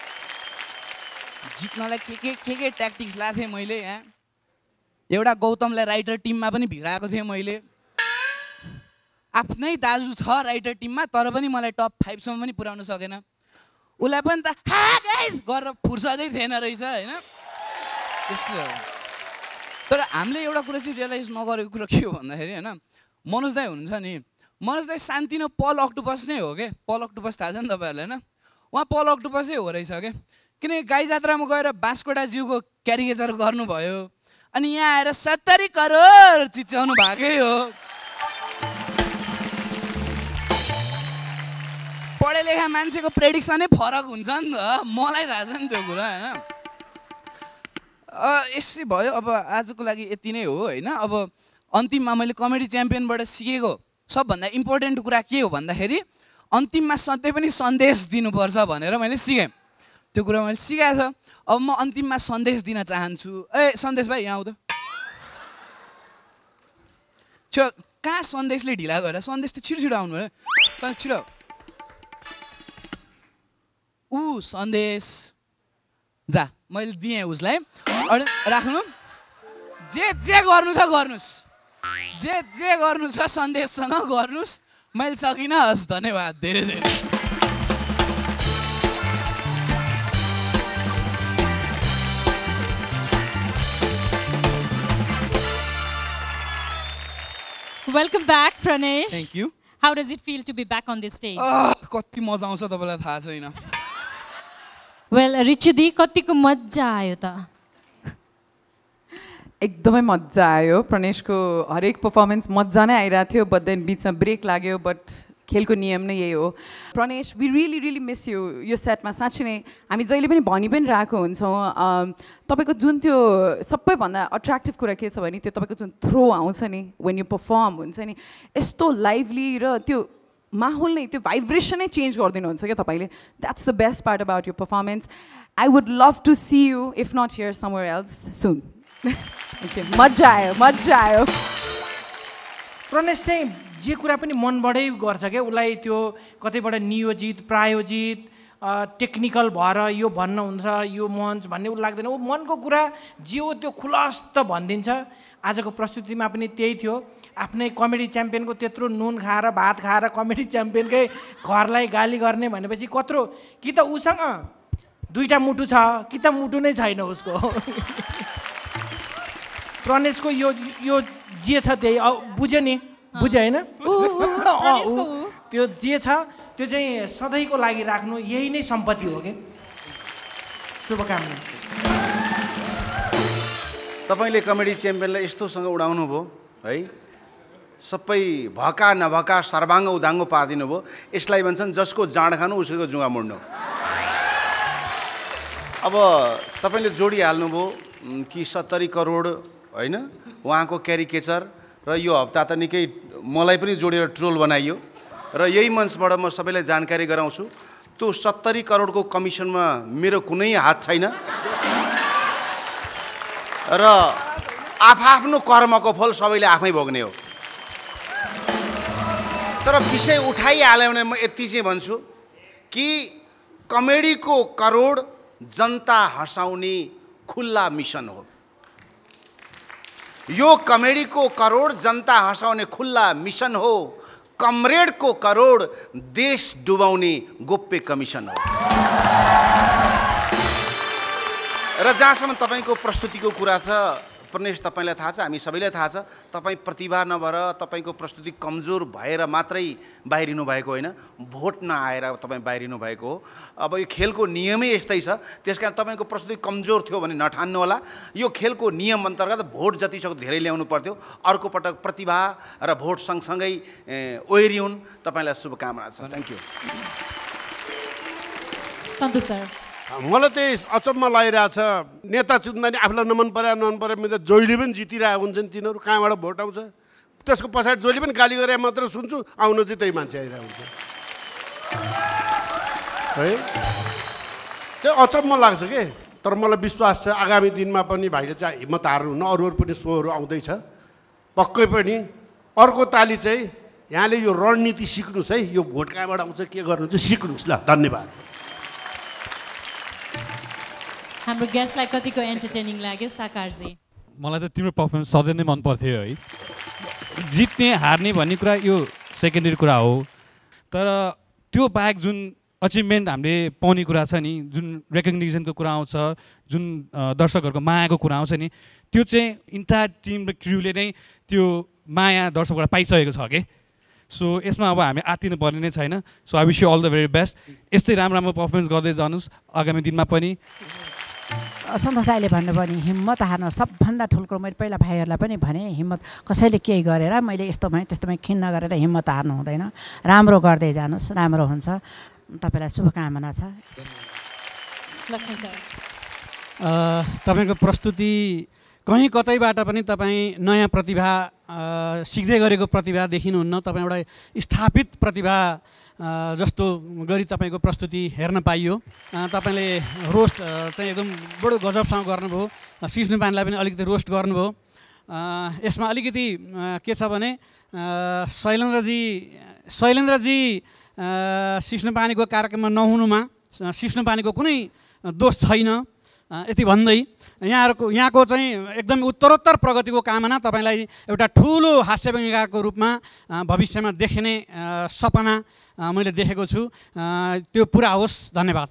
जित्नलाई के ट्याक्टिक्स लाएको थिएँ मैले यहाँ। एउटा गौतमलाई राइटर टिममा पनि भिराएको थिएँ मैले, आफ्नै दाजु छ राइटर टिममा, तर पनि मलाई टप 5 सम्म पनि पुर्याउन सकेन। उसलाई पनि त हा गाइस गरेर फुर्सदै थिएन रहेछ होइन। त्यस्तो हो। तर हामीले एउटा कुरा चाहिँ रियलाइज नगरेको कुरा के हो भन्दाखेरि होइन, मनोज दाई हुनुहुन्छ नि, मनोज दाई सान्तिनो पल अक्टोपस नै हो क्या। पल अक्टोपस थाहा छ नि तपाईँहरूलाई होइन, उहाँ पल अक्टोपसै हो रहेछ क्या। किनकि गाई जात्रामा गएर बाँसकोटा जिउको क्यारिकेचर गर्नुभयो, अनि यहाँ आएर 70 करोड चिच्याउनु भएकै हो। पढे लेखा मान्छेको प्रेडिक्सनै फरक हुन्छ नि त, मलाई थाहा छ नि त्यो कुरा होइन। यसै भयो। अब आजको लागि यति नै हो होइन। अब अन्तिममा मैले कमेडी च्याम्पियनबाट सिकेको सबभन्दा इम्पोर्टेन्ट कुरा के हो भन्दाखेरि, अन्तिममा सधैँ पनि सन्देश दिनुपर्छ भनेर मैले सिकेँ। त्यो कुरा मैले सिकाएको छ। अब म अन्तिममा सन्देश दिन चाहन्छु। सन्देश भाइ यहाँ आऊ त। कहाँ सन्देशले ढिला गरेर, सन्देश त छिटो आउनु भयो छिटो। सन्देश जा मैले दिएँ उसलाई, अनि राख्नु, जे गर्नु छ गर्नुहोस्, जे गर्नु छ सन्देशसँग गर्नुहोस्। मैले सकिनँ, हस् धन्यवाद धेरै धेरै। Welcome back, Pranesh. Thank you. How does it feel to be back on this stage? कति मजा आउँछ तपाईँलाई थाहा छैन। Well, रिचुदी कतिको मजा आयो त? एकदमै मजा आयो। प्रणेशको हरेक पर्फर्मेन्स मजा नै आइरहेको थियो, बट देन बिचमा ब्रेक लाग्यो, बट खेलको नियम नै यही हो। Pranesh, we really miss you यो सेटमा। साँच्चै नै हामी जहिले पनि भनि पनि रहेको हुन्छौँ, तपाईँको जुन त्यो सबैभन्दा अट्र्याक्टिभ कुरा के छ भने त्यो तपाईँको जुन थ्रो आउँछ नि वेन यु पर्फर्म हुन्छ नि, यस्तो लाइभली र त्यो माहौल नै, त्यो भाइब्रेसन नै चेन्ज गरिदिनुहुन्छ क्या तपाईँले। That's the best part about यो performance. I would love to see you if not here somewhere else soon. मजा आयो। प्रणेश चाहिँ जे कुरा पनि मनबाटै गर्छ क्या, उसलाई त्यो कतैबाट नियोजित प्रायोजित टेक्निकल भएर यो भन्नुहुन्छ यो मञ्च भन्ने उसलाई लाग्दैन। ऊ मनको कुरा जे हो त्यो खुलस्त भनिदिन्छ। आजको प्रस्तुतिमा पनि त्यही थियो। आफ्नै कमेडी च्याम्पियनको त्यत्रो नुन खाएर भात खाएर कमेडी च्याम्पियनकै घरलाई गाली गर्ने भनेपछि कत्रो, कि त उसँग 2टा मुटु छ कि त मुटु नै छैन उसको। प्रणेशको यो जे छ त्यही बुझ्यो नि, बुझ्यो होइन? त्यो जे छ त्यो चाहिँ सधैँको लागि राख्नु, यही नै सम्पत्ति हो कि। शुभकामना। तपाईँले कमेडी च्याम्पियनलाई यस्तोसँग उडाउनु भयो है, सबै भका नभका सर्वाङ्ग उदाङ्गो पारिदिनु भयो। यसलाई भन्छन् जसको जाँड खानु उसैको जुङ्गा मुड्नु। अब तपाईँले जोडिहाल्नुभयो कि 70 करोड होइन उहाँको क्यारिकेचर, र यो हप्ता त निकै मलाई पनि जोडेर ट्रोल बनाइयो, र यही मञ्चबाट म सबैलाई जानकारी गराउँछु, त्यो 70 करोडको कमिसनमा मेरो कुनै हात छैन, र आफ्नो कर्मको फल सबैले आफै भोग्ने हो। तर विषय उठाइहाल्यो भने म यति चाहिँ भन्छु कि कमेडीको करोड जनता हँसाउने खुल्ला मिसन हो। यो कमेडीको करोड जनता हँसाउने खुल्ला मिसन हो। कमरेडको करोड देश डुबाउने गोप्य कमिसन हो। र जहाँसम्म तपाईँको प्रस्तुतिको कुरा छ प्रनेश, तपाईँलाई थाहा छ, हामी सबैलाई थाहा छ, तपाईँ प्रतिभा नभएर तपाईँको प्रस्तुति कमजोर भएर मात्रै बाहिरिनु भएको होइन, भोट नआएर तपाईँ बाहिरिनु भएको हो। अब यो खेलको नियमै यस्तै छ, त्यसकारण तपाईँको प्रस्तुति कमजोर थियो भने नठान्नु होला। यो खेलको नियम अन्तर्गत भोट जतिसक्दो धेरै ल्याउनु पर्थ्यो। अर्को पटक प्रतिभा र भोट सँगसँगै ओइरिउन्। तपाईँलाई शुभकामना छ। Thank you. सन्तोष सर, मलाई त्यही अचम्म लागिरहेछ, नेता चुन्दा नि आफूलाई नमन परे जहिले पनि जितिरहेको हुन्छन् तिनीहरू, कहाँबाट भोट आउँछ? त्यसको पछाडि जहिले पनि गाली गरे मात्र सुन्छु, आउन चाहिँ त्यही मान्छे आइरहेको हुन्छ है। त्यो अचम्म लाग्छ कि। तर मलाई विश्वास छ आगामी दिनमा पनि भाइले चाहिँ हिम्मत हार्नुहुन्न। अरू पनि सोहरू आउँदैछ पक्कै पनि। अर्को ताली चाहिँ यहाँले यो रणनीति सिक्नुहोस् है, यो भोट कहाँबाट आउँछ के गर्नुहुन्छ सिक्नुहोस् ल। धन्यवाद। हाम्रो गेस्टलाई कतिको एन्टरटेनिङ लाग्यो साकारजी? मलाई त तिम्रो पर्फर्मेन्स सधैँ नै मन पर्थ्यो है। जित्ने हार्ने भन्ने कुरा यो सेकेन्डरी कुरा हो, तर त्यो बाहेक जुन अचिभमेन्ट हामीले पाउने कुरा छ नि, जुन रेकग्निसनको कुरा आउँछ, जुन दर्शकहरूको मायाको कुरा आउँछ नि, त्यो चाहिँ इन्टायर टिम र क्रुले नै त्यो माया दर्शकबाट पाइसकेको छ कि। सो यसमा अब हामी आत्तिनु पर्ने नै छैन। So I wish you all the very best. यस्तै राम्रो पर्फर्मेन्स गर्दै जानुहोस् आगामी दिनमा पनि। सन्तोष दाइले भन्नुभयो नि हिम्मत हार्न सबभन्दा ठुलो कुरो। मैले पहिला भाइहरूलाई पनि भने हिम्मत कसैले केही गरेर मैले यस्तो भएँ त्यस्तो भएँ खिन्न गरेर हिम्मत हार्नु हुँदैन, राम्रो गर्दै जानुहोस्, राम्रो हुन्छ। तपाईँलाई शुभकामना छ। तपाईँको प्रस्तुति कहीँ कतैबाट पनि तपाईँ नयाँ प्रतिभा सिक्दै गरेको प्रतिभा देखिनुहुन्न। तपाईँ एउटा स्थापित प्रतिभा जस्तो गरी तपाईँको प्रस्तुति हेर्न पाइयो। तपाईँले रोस्ट चाहिँ एकदम बडो गजबसँग गर्नुभयो। सिस्नु पानीलाई पनि अलिकति रोस्ट गर्नुभयो। यसमा अलिकति के छ भने शैलेन्द्रजी सिस्नु पानीको कार्यक्रममा नहुनुमा सिस्नु पानीको कुनै दोष छैन यति भन्दै यहाँको चाहिँ एकदम उत्तरोत्तर प्रगतिको कामना, तपाईँलाई एउटा ठुलो हास्य व्यङ्ग्यकारको रूपमा भविष्यमा देखिने सपना मैले देखेको छु, त्यो पुरा होस्। धन्यवाद।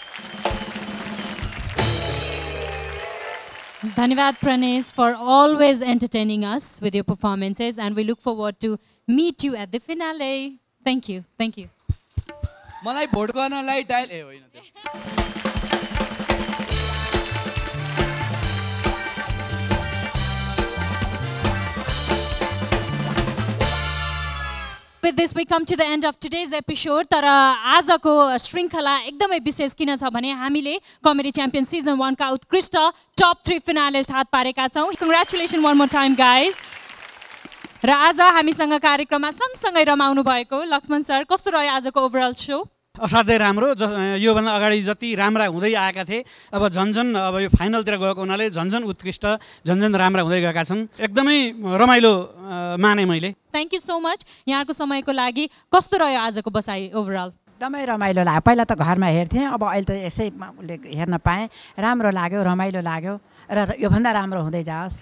धन्यवाद Pranesh for always entertaining us with your performances and we look forward to meet you at the finale. Thank you. Thank you. मलाई भोट गर्नलाई डायल होइन With this we come to the end of today's episode. तर आजको श्रृङ्खला एकदमै विशेष किन छ भने हामीले कमेडी च्याम्पियन सिजन 1 का उत्कृष्ट टप 3 फिनालिस्ट हात पारेका छौं। Congratulations one more time guys. र आज हामीसँग कार्यक्रममा सँगसँगै रमाउनु भएको लक्ष्मण सर, कस्तो रह्यो आजको ओभरअल शो? असाध्यै राम्रो। योभन्दा अगाडि जति राम्रा हुँदै आएका थिए अब झन्झन अब यो फाइनलतिर गएको हुनाले झन्झन उत्कृष्ट झन्झन राम्रा हुँदै गएका छन्। एकदमै रमाइलो माने मैले। Thank you so much. यहाँको समयको लागि कस्तो रह्यो आजको बसाइ ओभरअल? एकदमै रमाइलो लाग्यो। पहिला त घरमा हेर्थेँ, अब अहिले त यसै हेर्न पाएँ, राम्रो लाग्यो, रमाइलो लाग्यो र योभन्दा राम्रो हुँदै जाओस्।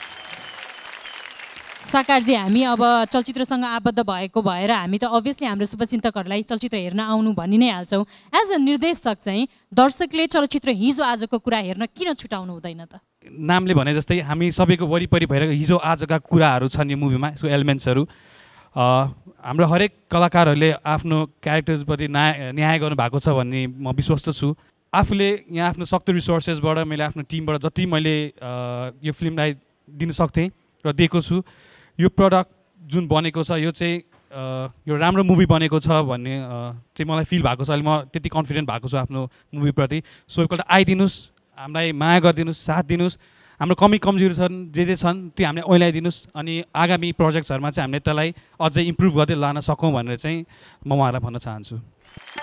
साकारजी, हामी अब चलचित्रसँग आबद्ध भएको भएर हामी त अभियसली हाम्रो शुभचिन्तकहरूलाई चलचित्र हेर्न आउनु भनि नै हाल्छौँ। एज अ निर्देशक चाहिँ दर्शकले चलचित्र हिजो आजको कुरा हेर्न किन छुटाउनु हुँदैन त? नामले भने जस्तै हामी सबैको वरिपरि भइरहेको हिजो आजका कुराहरू छन् यो मुभीमा, यसको एलिमेन्ट्सहरू। हाम्रो हरेक कलाकारहरूले आफ्नो क्यारेक्टर्सप्रति न्याय गर्नुभएको छ भन्ने म विश्वस्त छु। आफूले यहाँ आफ्नो सक्दो रिसोर्सेसबाट मैले आफ्नो टिमबाट जति मैले यो फिल्मलाई दिन सक्थेँ र दिएको छु। यो प्रडक्ट जुन बनेको छ यो चाहिँ यो राम्रो मुभी बनेको छ भन्ने चाहिँ मलाई फिल भएको छ। अहिले म त्यति कन्फिडेन्ट भएको छु आफ्नो मुभीप्रति। सो एकपल्ट आइदिनुहोस्, हामीलाई माया गरिदिनुहोस्, साथ दिनुहोस्। हाम्रो कमी कमजोरी छन् जे छन् त्यो हामीले ओइलाइदिनुहोस् अनि आगामी प्रोजेक्ट्सहरूमा चाहिँ हामीले त्यसलाई अझै इम्प्रुभ गर्दै लान सकौँ भनेर चाहिँ म उहाँहरूलाई भन्न चाहन्छु।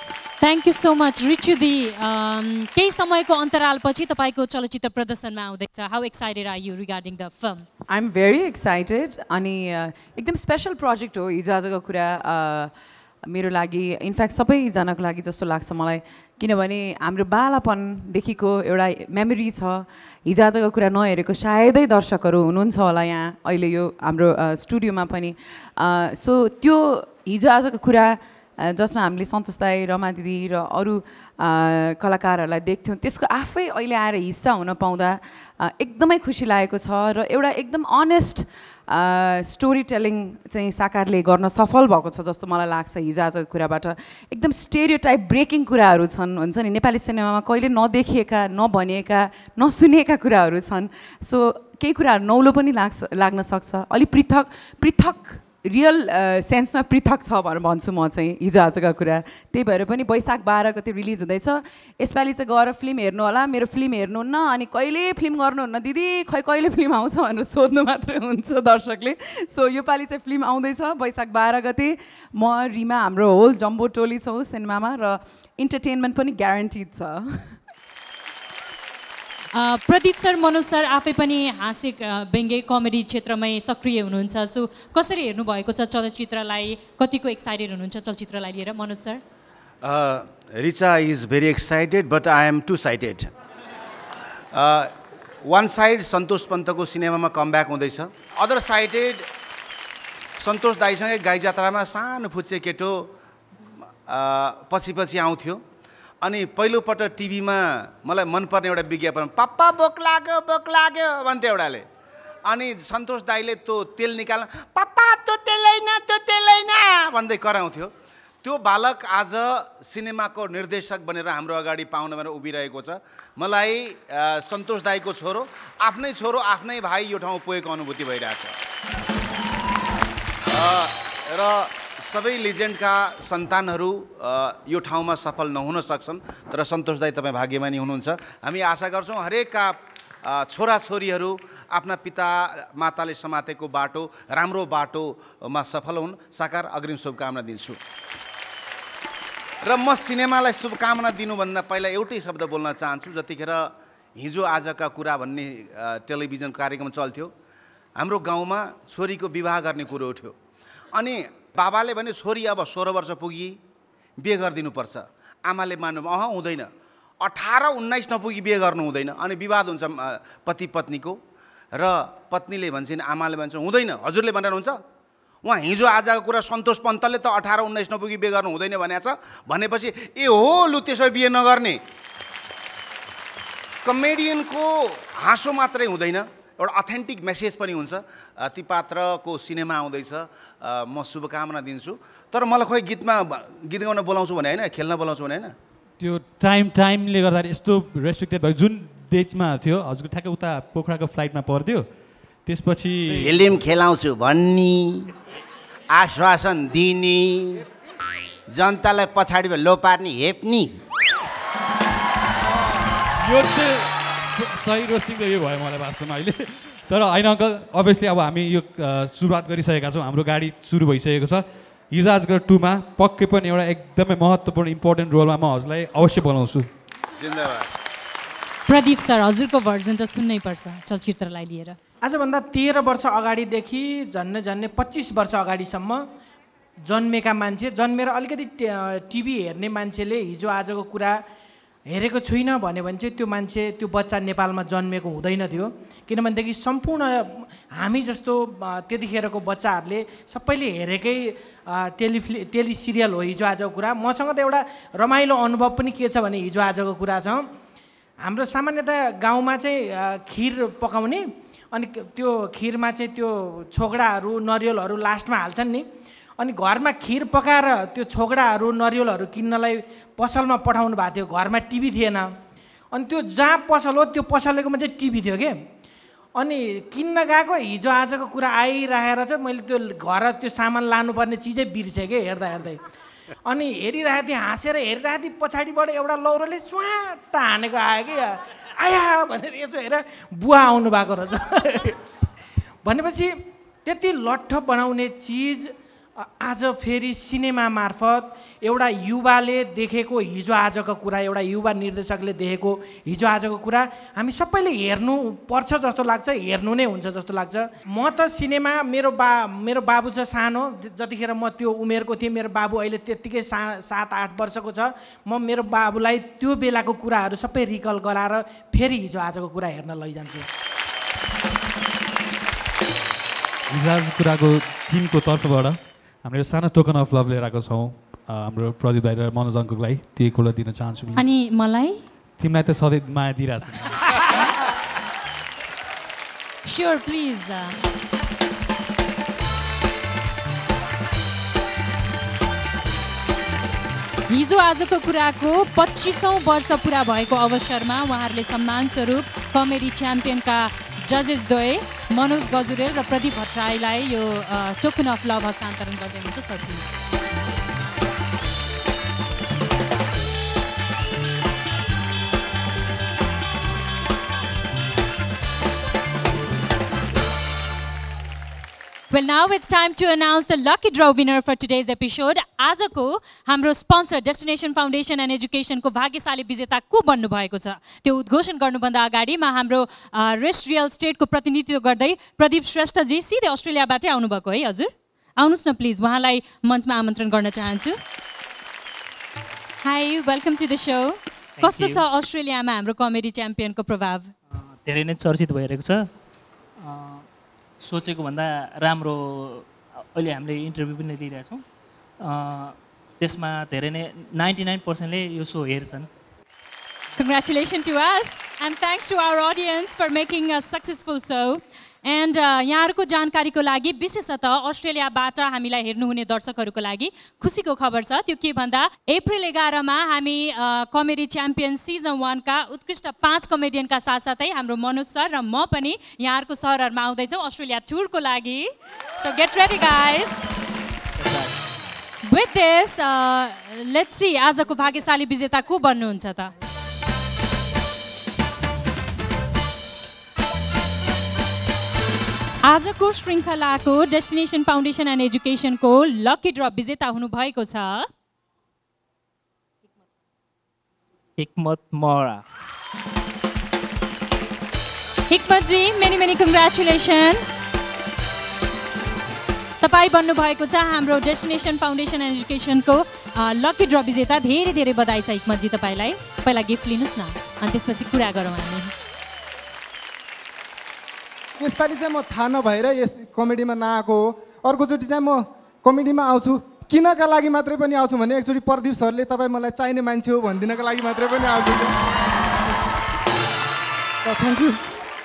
थ्याङ्क यू सो मच रिचुदी। केही समयको अन्तरालपछि तपाईँको चलचित्र प्रदर्शनमा आउँदैछ। How excited are you regarding the film? I am very excited अनि एकदम स्पेसल प्रोजेक्ट हो हिजो आजको कुरा मेरो लागि, इनफ्याक्ट सबैजनाको लागि जस्तो लाग्छ मलाई, किनभने हाम्रो बालापनदेखिको एउटा मेमोरी छ। हिजो आजको कुरा नहेरेको सायदै दर्शकहरू हुनुहुन्छ होला यहाँ अहिले यो हाम्रो स्टुडियोमा पनि। सो त्यो हिजो आजको कुरा जसमा हामीले सन्तोष दाई, रमा दिदी र अरू कलाकारहरूलाई देख्थ्यौँ, त्यसको आफै अहिले आएर हिस्सा हुन पाउँदा एकदमै खुसी लागेको छ र एउटा एकदम अनेस्ट स्टोरी टेलिङ चाहिँ साकारले गर्न सफल भएको छ जस्तो मलाई लाग्छ। हिजो आजको कुराबाट एकदम स्टेरियोटाइप ब्रेकिङ कुराहरू छन्, हुन्छ नि, नेपाली सिनेमामा कहिले नदेखिएका, नभनिएका, नसुनिएका कुराहरू छन्। सो केही कुराहरू नौलो पनि लाग्न सक्छ, अलिक पृथक रियल सेन्समा पृथक छ भनेर भन्छु म चाहिँ हिजो आजको कुरा। त्यही भएर पनि वैशाख 12 गते रिलिज हुँदैछ। यसपालि चाहिँ गएर फिल्म हेर्नु होला, मेरो फिल्म हेर्नुहुन्न अनि कहिले फिल्म गर्नुहुन्न दिदी, खै कहिले फिल्म आउँछ भनेर सोध्नु मात्रै हुन्छ दर्शकले। सो योपालि चाहिँ फिल्म आउँदैछ वैशाख 12 गते। म रिमा हाम्रो होल जम्बो टोली छौँ सिनेमामा र इन्टरटेनमेन्ट पनि ग्यारेन्टिड छ। प्रदीप सर, मनोज सर आफै पनि हास्य व्यङ्ग्य कमेडी क्षेत्रमै सक्रिय हुनुहुन्छ। सो कसरी हेर्नुभएको छ चलचित्रलाई? कतिको एक्साइटेड हुनुहुन्छ चलचित्रलाई लिएर? Manoj sir? Richa is very excited but I am too excited. One side Santosh पन्तको सिनेमामा कमब्याक हुँदैछ, अदर साइडेड सन्तोष दाईसँगै गाई जात्रामा सानो फुच्चे केटो पछि आउँथ्यो अनि पहिलोपटक टिभीमा मलाई मनपर्ने एउटा विज्ञापन, पप्पा बोक लाग्यो भन्थ्यो एउटाले, अनि सन्तोष दाईले त्यो तेल निकाल्न, पप्पा त्यो तेल हैन भन्दै कराउँथ्यो। त्यो बालक आज सिनेमाको निर्देशक बनेर हाम्रो अगाडि पाउन भनेर उभिरहेको छ। मलाई सन्तोष दाईको छोरो, आफ्नै भाइ यो ठाउँ पुगेको अनुभूति भइरहेछ र सबै लेजेन्डका सन्तानहरू यो ठाउँमा सफल नहुन सक्छन्, तर सन्तोष दाई तपाईँ भाग्यमानी हुनुहुन्छ। हामी आशा गर्छौँ हरेकका छोराछोरीहरू आफ्ना पिता माताले समातेको बाटो, राम्रो बाटोमा सफल हुन्। साकार अग्रिम शुभकामना दिन्छु। र म सिनेमालाई शुभकामना दिनुभन्दा पहिला एउटै शब्द बोल्न चाहन्छु। जतिखेर हिजो आजका कुरा भन्ने टेलिभिजन कार्यक्रम चल्थ्यो, हाम्रो गाउँमा छोरीको विवाह गर्ने कुरो उठ्यो अनि बाबाले भने छोरी अब 16 वर्ष पुगी बिहे गरिदिनुपर्छ। आमाले मान्नु हुँदैन, 18-19 नपुगी बिहे गर्नु हुँदैन। अनि विवाद हुन्छ पति पत्नीको र पत्नीले भन्छन्, आमाले भन्छ हुँदैन, हजुरले भनेर हुन्छ। उहाँ हिजो आजको कुरा सन्तोष पन्तले त 18-19 नपुगी बिहे गर्नु हुँदैन भनेको छ भनेपछि ए हो लु त्यसो बिहे नगर्ने। कमेडियनको हाँसो मात्रै हुँदैन, एउटा अथेन्टिक मेसेज पनि हुन्छ। ती पात्रको सिनेमा आउँदैछ, म शुभकामना दिन्छु। तर मलाई खोइ गीत गाउन बोलाउँछु भने होइन, खेल्न बोलाउँछु भने होइन, त्यो टाइमले गर्दाखेरि यस्तो रेस्ट्रिक्टेड भयो। जुन डेटमा थियो हजुरको ठ्याक्कै उता पोखराको फ्लाइटमा पर्थ्यो, त्यसपछि फिल्म खेलाउँछु भन्ने आश्वासन दिने, जनतालाई पछाडि लो पार्ने, हेप्ने, यो चाहिँ सही रोस्टिङ यो भयो मलाई वास्तवमा अहिले। तर होइन अङ्कल, अभियसली अब हामी यो सुरुवात गरिसकेका छौँ, हाम्रो गाडी सुरु भइसकेको छ। हिजो आजको 2 मा पक्कै पनि एउटा एकदमै महत्त्वपूर्ण इम्पोर्टेन्ट रोलमा म हजुरलाई अवश्य बोलाउँछु। जिन्दाबाद। प्रदीप सर, हजुरको भर्जन त सुन्नै पर्छ चलचित्रलाई लिएर। आजभन्दा 13 वर्ष अगाडिदेखि झन्नै 25 वर्ष अगाडिसम्म जन्मेका मान्छे, जन्मेर अलिकति टिभी हेर्ने मान्छेले हिजो आजको कुरा हेरेको छुइनँ भन्यो भने चाहिँ त्यो मान्छे, त्यो बच्चा नेपालमा जन्मेको हुँदैन थियो। किनभनेदेखि सम्पूर्ण हामी जस्तो त्यतिखेरको बच्चाहरूले सबैले हेरेकै टेली सिरियल हो हिजो आजको कुरा। मसँग त एउटा रमाइलो अनुभव पनि के छ भने हिजो आजको कुरा छ, हाम्रो सामान्यतया गाउँमा चाहिँ खिर पकाउने, अनि त्यो खिरमा चाहिँ त्यो छोगडाहरू नरिवलहरू लास्टमा हाल्छन् नि, अनि घरमा खिर पकाएर त्यो छोगडाहरू नरिवलहरू किन्नलाई पसलमा पठाउनु भएको थियो। घरमा टिभी थिएन, अनि त्यो जहाँ पसल हो त्यो पसलेकोमा चाहिँ टिभी थियो के। अनि किन्न गएको हिजो आजको कुरा आइरहेर चाहिँ मैले त्यो घर त्यो सामान लानुपर्ने चिजै बिर्सेँ कि हेर्दै अनि हेरिरहेको थिएँ, हाँसेर हेरिरहेको थिएँ। पछाडिबाट एउटा लौरोले च्वाट्टा हानेको आयो कि, आया भनेर यसो हेरेर बुवा आउनु भएको रहेछ। भनेपछि त्यति लट्ठ बनाउने चिज आज फेरि सिनेमा मार्फत एउटा युवाले देखेको हिजो आजको कुरा, एउटा युवा निर्देशकले देखेको हिजो आजको कुरा हामी सबैले हेर्नु पर्छ जस्तो लाग्छ, हेर्नु नै हुन्छ जस्तो लाग्छ। म त सिनेमा मेरो बाबु छ सानो, जतिखेर म त्यो उमेरको थिएँ, मेरो बाबु अहिले त्यत्तिकै 7-8 वर्षको छ। म मेरो बाबुलाई त्यो बेलाको कुराहरू सबै रिकल गराएर फेरि हिजो आजको कुरा हेर्न लैजान्छु। हिजो आजको कुराको टिमको तर्फबाट हामीले सानो टोकन अफ लभ लिएर आएको छौँ हाम्रो प्रदीप दाइ र मनोज अङ्कललाई, त्यो कुरा दिन चाहन्छु। अनि मलाई तिमीलाई त सधैँ माया दिइरहेको छु। Sure, please. हिजो आजको कुराको 25औं वर्ष पुरा भएको अवसरमा उहाँहरूले सम्मान स्वरूप कमेडी च्याम्पियनका जजेस द्वय मनोज गजुरेल र प्रदीप भट्टराईलाई यो टोकन अफ लभ हस्तान्तरण गर्दै हुनुहुन्छ। Sir please. Well, now it's time to announce the lucky draw winner for today's episode. आजको हाम्रो स्पोन्सर डेस्टिनेसन फाउन्डेसन एन्ड एजुकेसनको भाग्यशाली विजेता को बन्नु भएको छ त्यो उद्घोषण गर्नुभन्दा अगाडि म हाम्रो रेस्ट रियल स्टेटको प्रतिनिधित्व गर्दै प्रदीप श्रेष्ठजी सिधै अस्ट्रेलियाबाटै आउनुभएको है हजुर, आउनुहोस् न प्लिज, उहाँलाई मञ्चमा आमन्त्रण गर्न चाहन्छु। Hi, welcome to the show. कस्तो छ अस्ट्रेलियामा हाम्रो कमेडी च्याम्पियनको प्रभाव? धेरै नै चर्चित भइरहेको छ, सोचेको भन्दा राम्रो अहिले हामीले इन्टरभ्यू पनि दिइरहेछौँ, त्यसमा धेरै नै 99%ले यो सो हेर्छन्। Congratulations to us and thanks to our audience for making a successful show. And यहाँहरूको जानकारीको लागि विशेषतः अस्ट्रेलियाबाट हामीलाई हेर्नुहुने दर्शकहरूको लागि खुसीको खबर छ। त्यो के भन्दा अप्रिल 11 मा हामी कमेडी च्याम्पियन सिजन 1 का उत्कृष्ट 5 कमेडियनका साथसाथै हाम्रो मनोज सर र म पनि यहाँहरूको सहरहरूमा आउँदैछौँ अस्ट्रेलिया टुरको लागि। So get ready guys. With this, let's see आजको भाग्यशाली विजेता को बन्नुहुन्छ त? आजको श्रृङ्खलाको डेस्टिनेसन फाउन्डेसन एन्ड एजुकेसनको लकी ड्र विजेता हुनुभएको छ हिक्मत मोरा। Hikmat ji, many congratulation. तपाईँ बन्नुभएको छ हाम्रो डेस्टिनेसन फाउन्डेसन एन्ड एजुकेसनको लकी ड्र विजेता। धेरै बधाई छ हिक्मत जी तपाईँलाई। पहिला गिफ्ट लिनुहोस् न अनि त्यसपछि कुरा गरौँ हामी। यसपालि चाहिँ म थाहा नभएर यस कमेडीमा नआएको हो। अर्कोचोटि चाहिँ म कमेडीमा आउँछु, किनका लागि मात्रै पनि आउँछु भने एकचोटि प्रदीप सरले तपाईँ मलाई चाहिने मान्छे हो भनिदिनका लागि मात्रै पनि आउँछु। Thank you.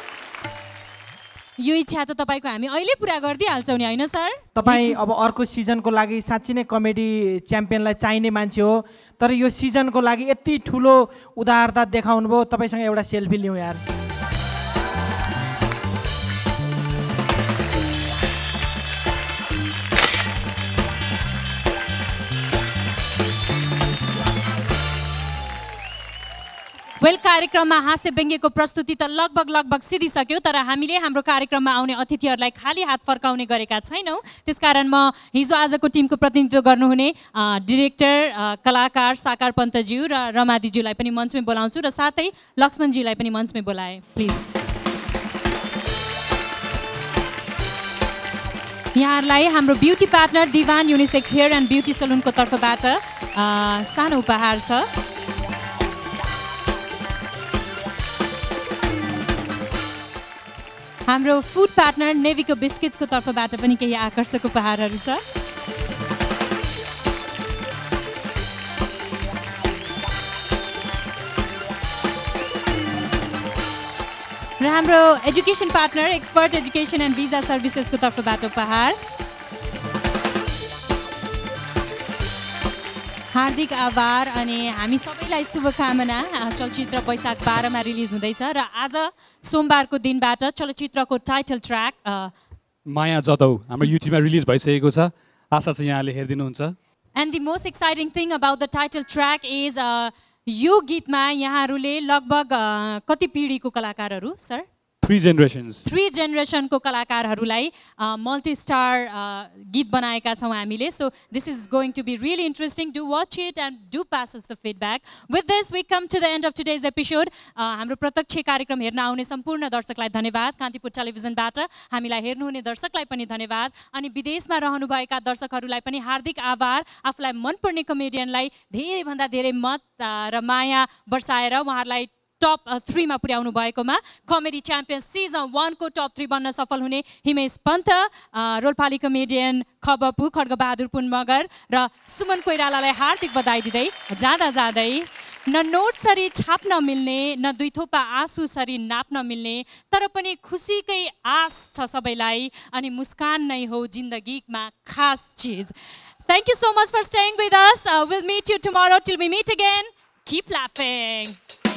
यो इच्छा त तपाईँको हामी अहिले पुरा गरिदिइहाल्छौँ नि होइन सर? तपाईँ अब अर्को सिजनको लागि साँच्ची नै कमेडी च्याम्पियनलाई चाहिने मान्छे हो, तर यो सिजनको लागि यति ठुलो उदारता देखाउनु भयो। तपाईँसँग एउटा सेल्फी लिउँ यार। वेल, कार्यक्रममा हास्य व्यङ्ग्यको प्रस्तुति त लगभग सिधिसक्यो, तर हामीले हाम्रो कार्यक्रममा आउने अतिथिहरूलाई खाली हात फर्काउने गरेका छैनौँ। त्यसकारण म हिजो आजको टिमको प्रतिनिधित्व गर्नुहुने डिरेक्टर कलाकार साकार पन्तज्यू र रमादिज्यूलाई पनि मञ्चमै बोलाउँछु र साथै लक्ष्मणजीलाई पनि मञ्चमै बोलाएँ प्लिज। यहाँहरूलाई हाम्रो beauty partner Diwan unisex hair and beauty सलुनको तर्फबाट सानो उपहार छ। हाम्रो फुड पार्टनर नेभीको बिस्किट्सको तर्फबाट पनि केही आकर्षक उपहारहरू छ। र हाम्रो education partner expert education and visa सर्भिसेसको तर्फबाट उपहार। हार्दिक आभार अनि हामी सबैलाई शुभकामना। चलचित्र वैशाख 12 मा रिलिज हुँदैछ र आज सोमबारको दिनबाट चलचित्रको टाइटल ट्र्याक माया जदौ हाम्रो युट्युबमा रिलिज भइसकेको छ। आशा छ यहाँले हेरिदिनुहुन्छ। And the most exciting thing about the title track is यो गीतमा यहाँहरूले लगभग कति पिँढीको कलाकारहरू सर? 3 generations. 3 जेनेरेसनको कलाकारहरूलाई मल्टी स्टार गीत बनाएका छौँ हामीले. So this is going to be really interesting. Do watch it and do pass us the feedback. With this we come to the end of today's episode. हाम्रो प्रत्यक्ष कार्यक्रम हेर्न आउने सम्पूर्ण दर्शकलाई धन्यवाद. कान्तिपुर टेलिभिजनबाट हामीलाई हेर्नुहुने दर्शकलाई पनि धन्यवाद. अनि विदेशमा रहनुभएका दर्शकहरूलाई पनि हार्दिक आभार. आफूलाई मनपर्ने कमेडियनलाई धेरैभन्दा धेरै मत र माया बर्साएर उहाँहरूलाई टप 3 मा पुर्याउनु भएकोमा. कमेडी च्याम्पियन सिजन 1 को टप 3 बन्न सफल हुने हिमेश पन्त, रोल्पाली कमेडियन खबपु खड्गबहादुर पुन मगर र सुमन कोइरालालाई हार्दिक बधाई दिँदै जाँदै न नोटसरी छाप्न मिल्ने, न दुई थोपा आँसुसरी नाप्न मिल्ने, तर पनि खुसीकै आश छ सबैलाई. अनि मुस्कान नै हो जिन्दगीमा खास चीज. Thank you so much for staying with us. We'll meet you tomorrow. Till we meet again, keep laughing.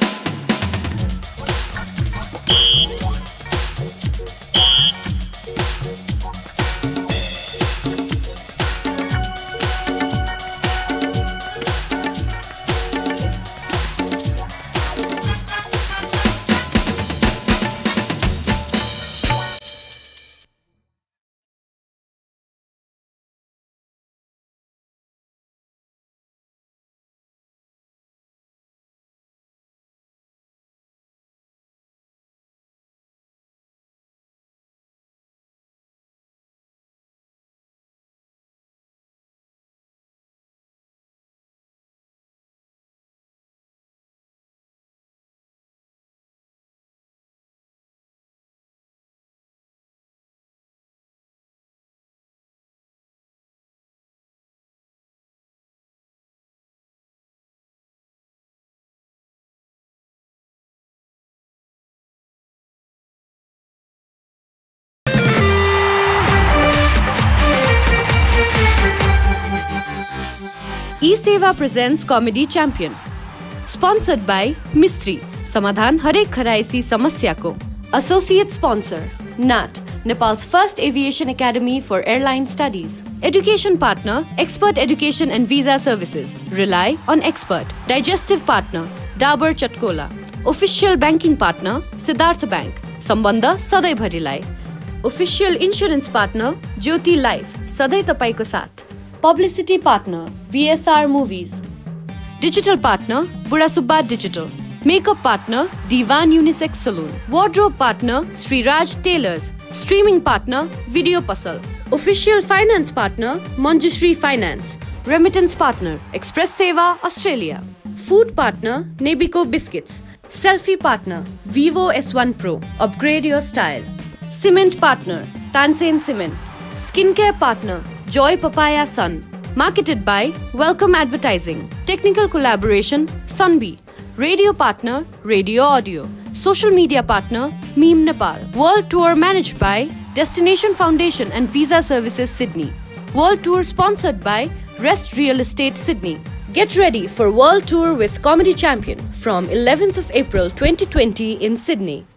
E-Seva presents Comedy Champion. Sponsored by Mistry. समाधान हरेक खराइसी समस्याको. Associate sponsor NAT, Nepal's first aviation academy for airline studies. Education partner Expert Education and Visa Services. Rely on expert. Digestive partner Dabur Chatkola. Official banking partner Siddharth Bank. सम्बन्ध सधैँभरिलाई. Official insurance partner Jyoti Life. सधैँ तपाईको साथ. Publicity partner VSR Movies. Digital partner Buddha Subba Digital. Makeup partner Divan Unisex Saloon. Wardrobe partner Sri Raj Tailors. Streaming partner Video Puzzle. Official finance partner Manjushri Finance. Remittance partner Express Seva Australia. Food partner Nebico Biscuits. Selfie partner Vivo S1 Pro. Upgrade your style. Cement partner Tansen Cement. Skincare partner Joy Papaya Sun. Marketed by Welcome Advertising. Technical collaboration Sunbee. Radio partner Radio Audio. Social media partner Meme Nepal. World tour managed by Destination Foundation and Visa Services Sydney. World tour sponsored by Rest Real Estate Sydney. Get ready for World Tour with Comedy Champion from 11th of April 2020 in Sydney.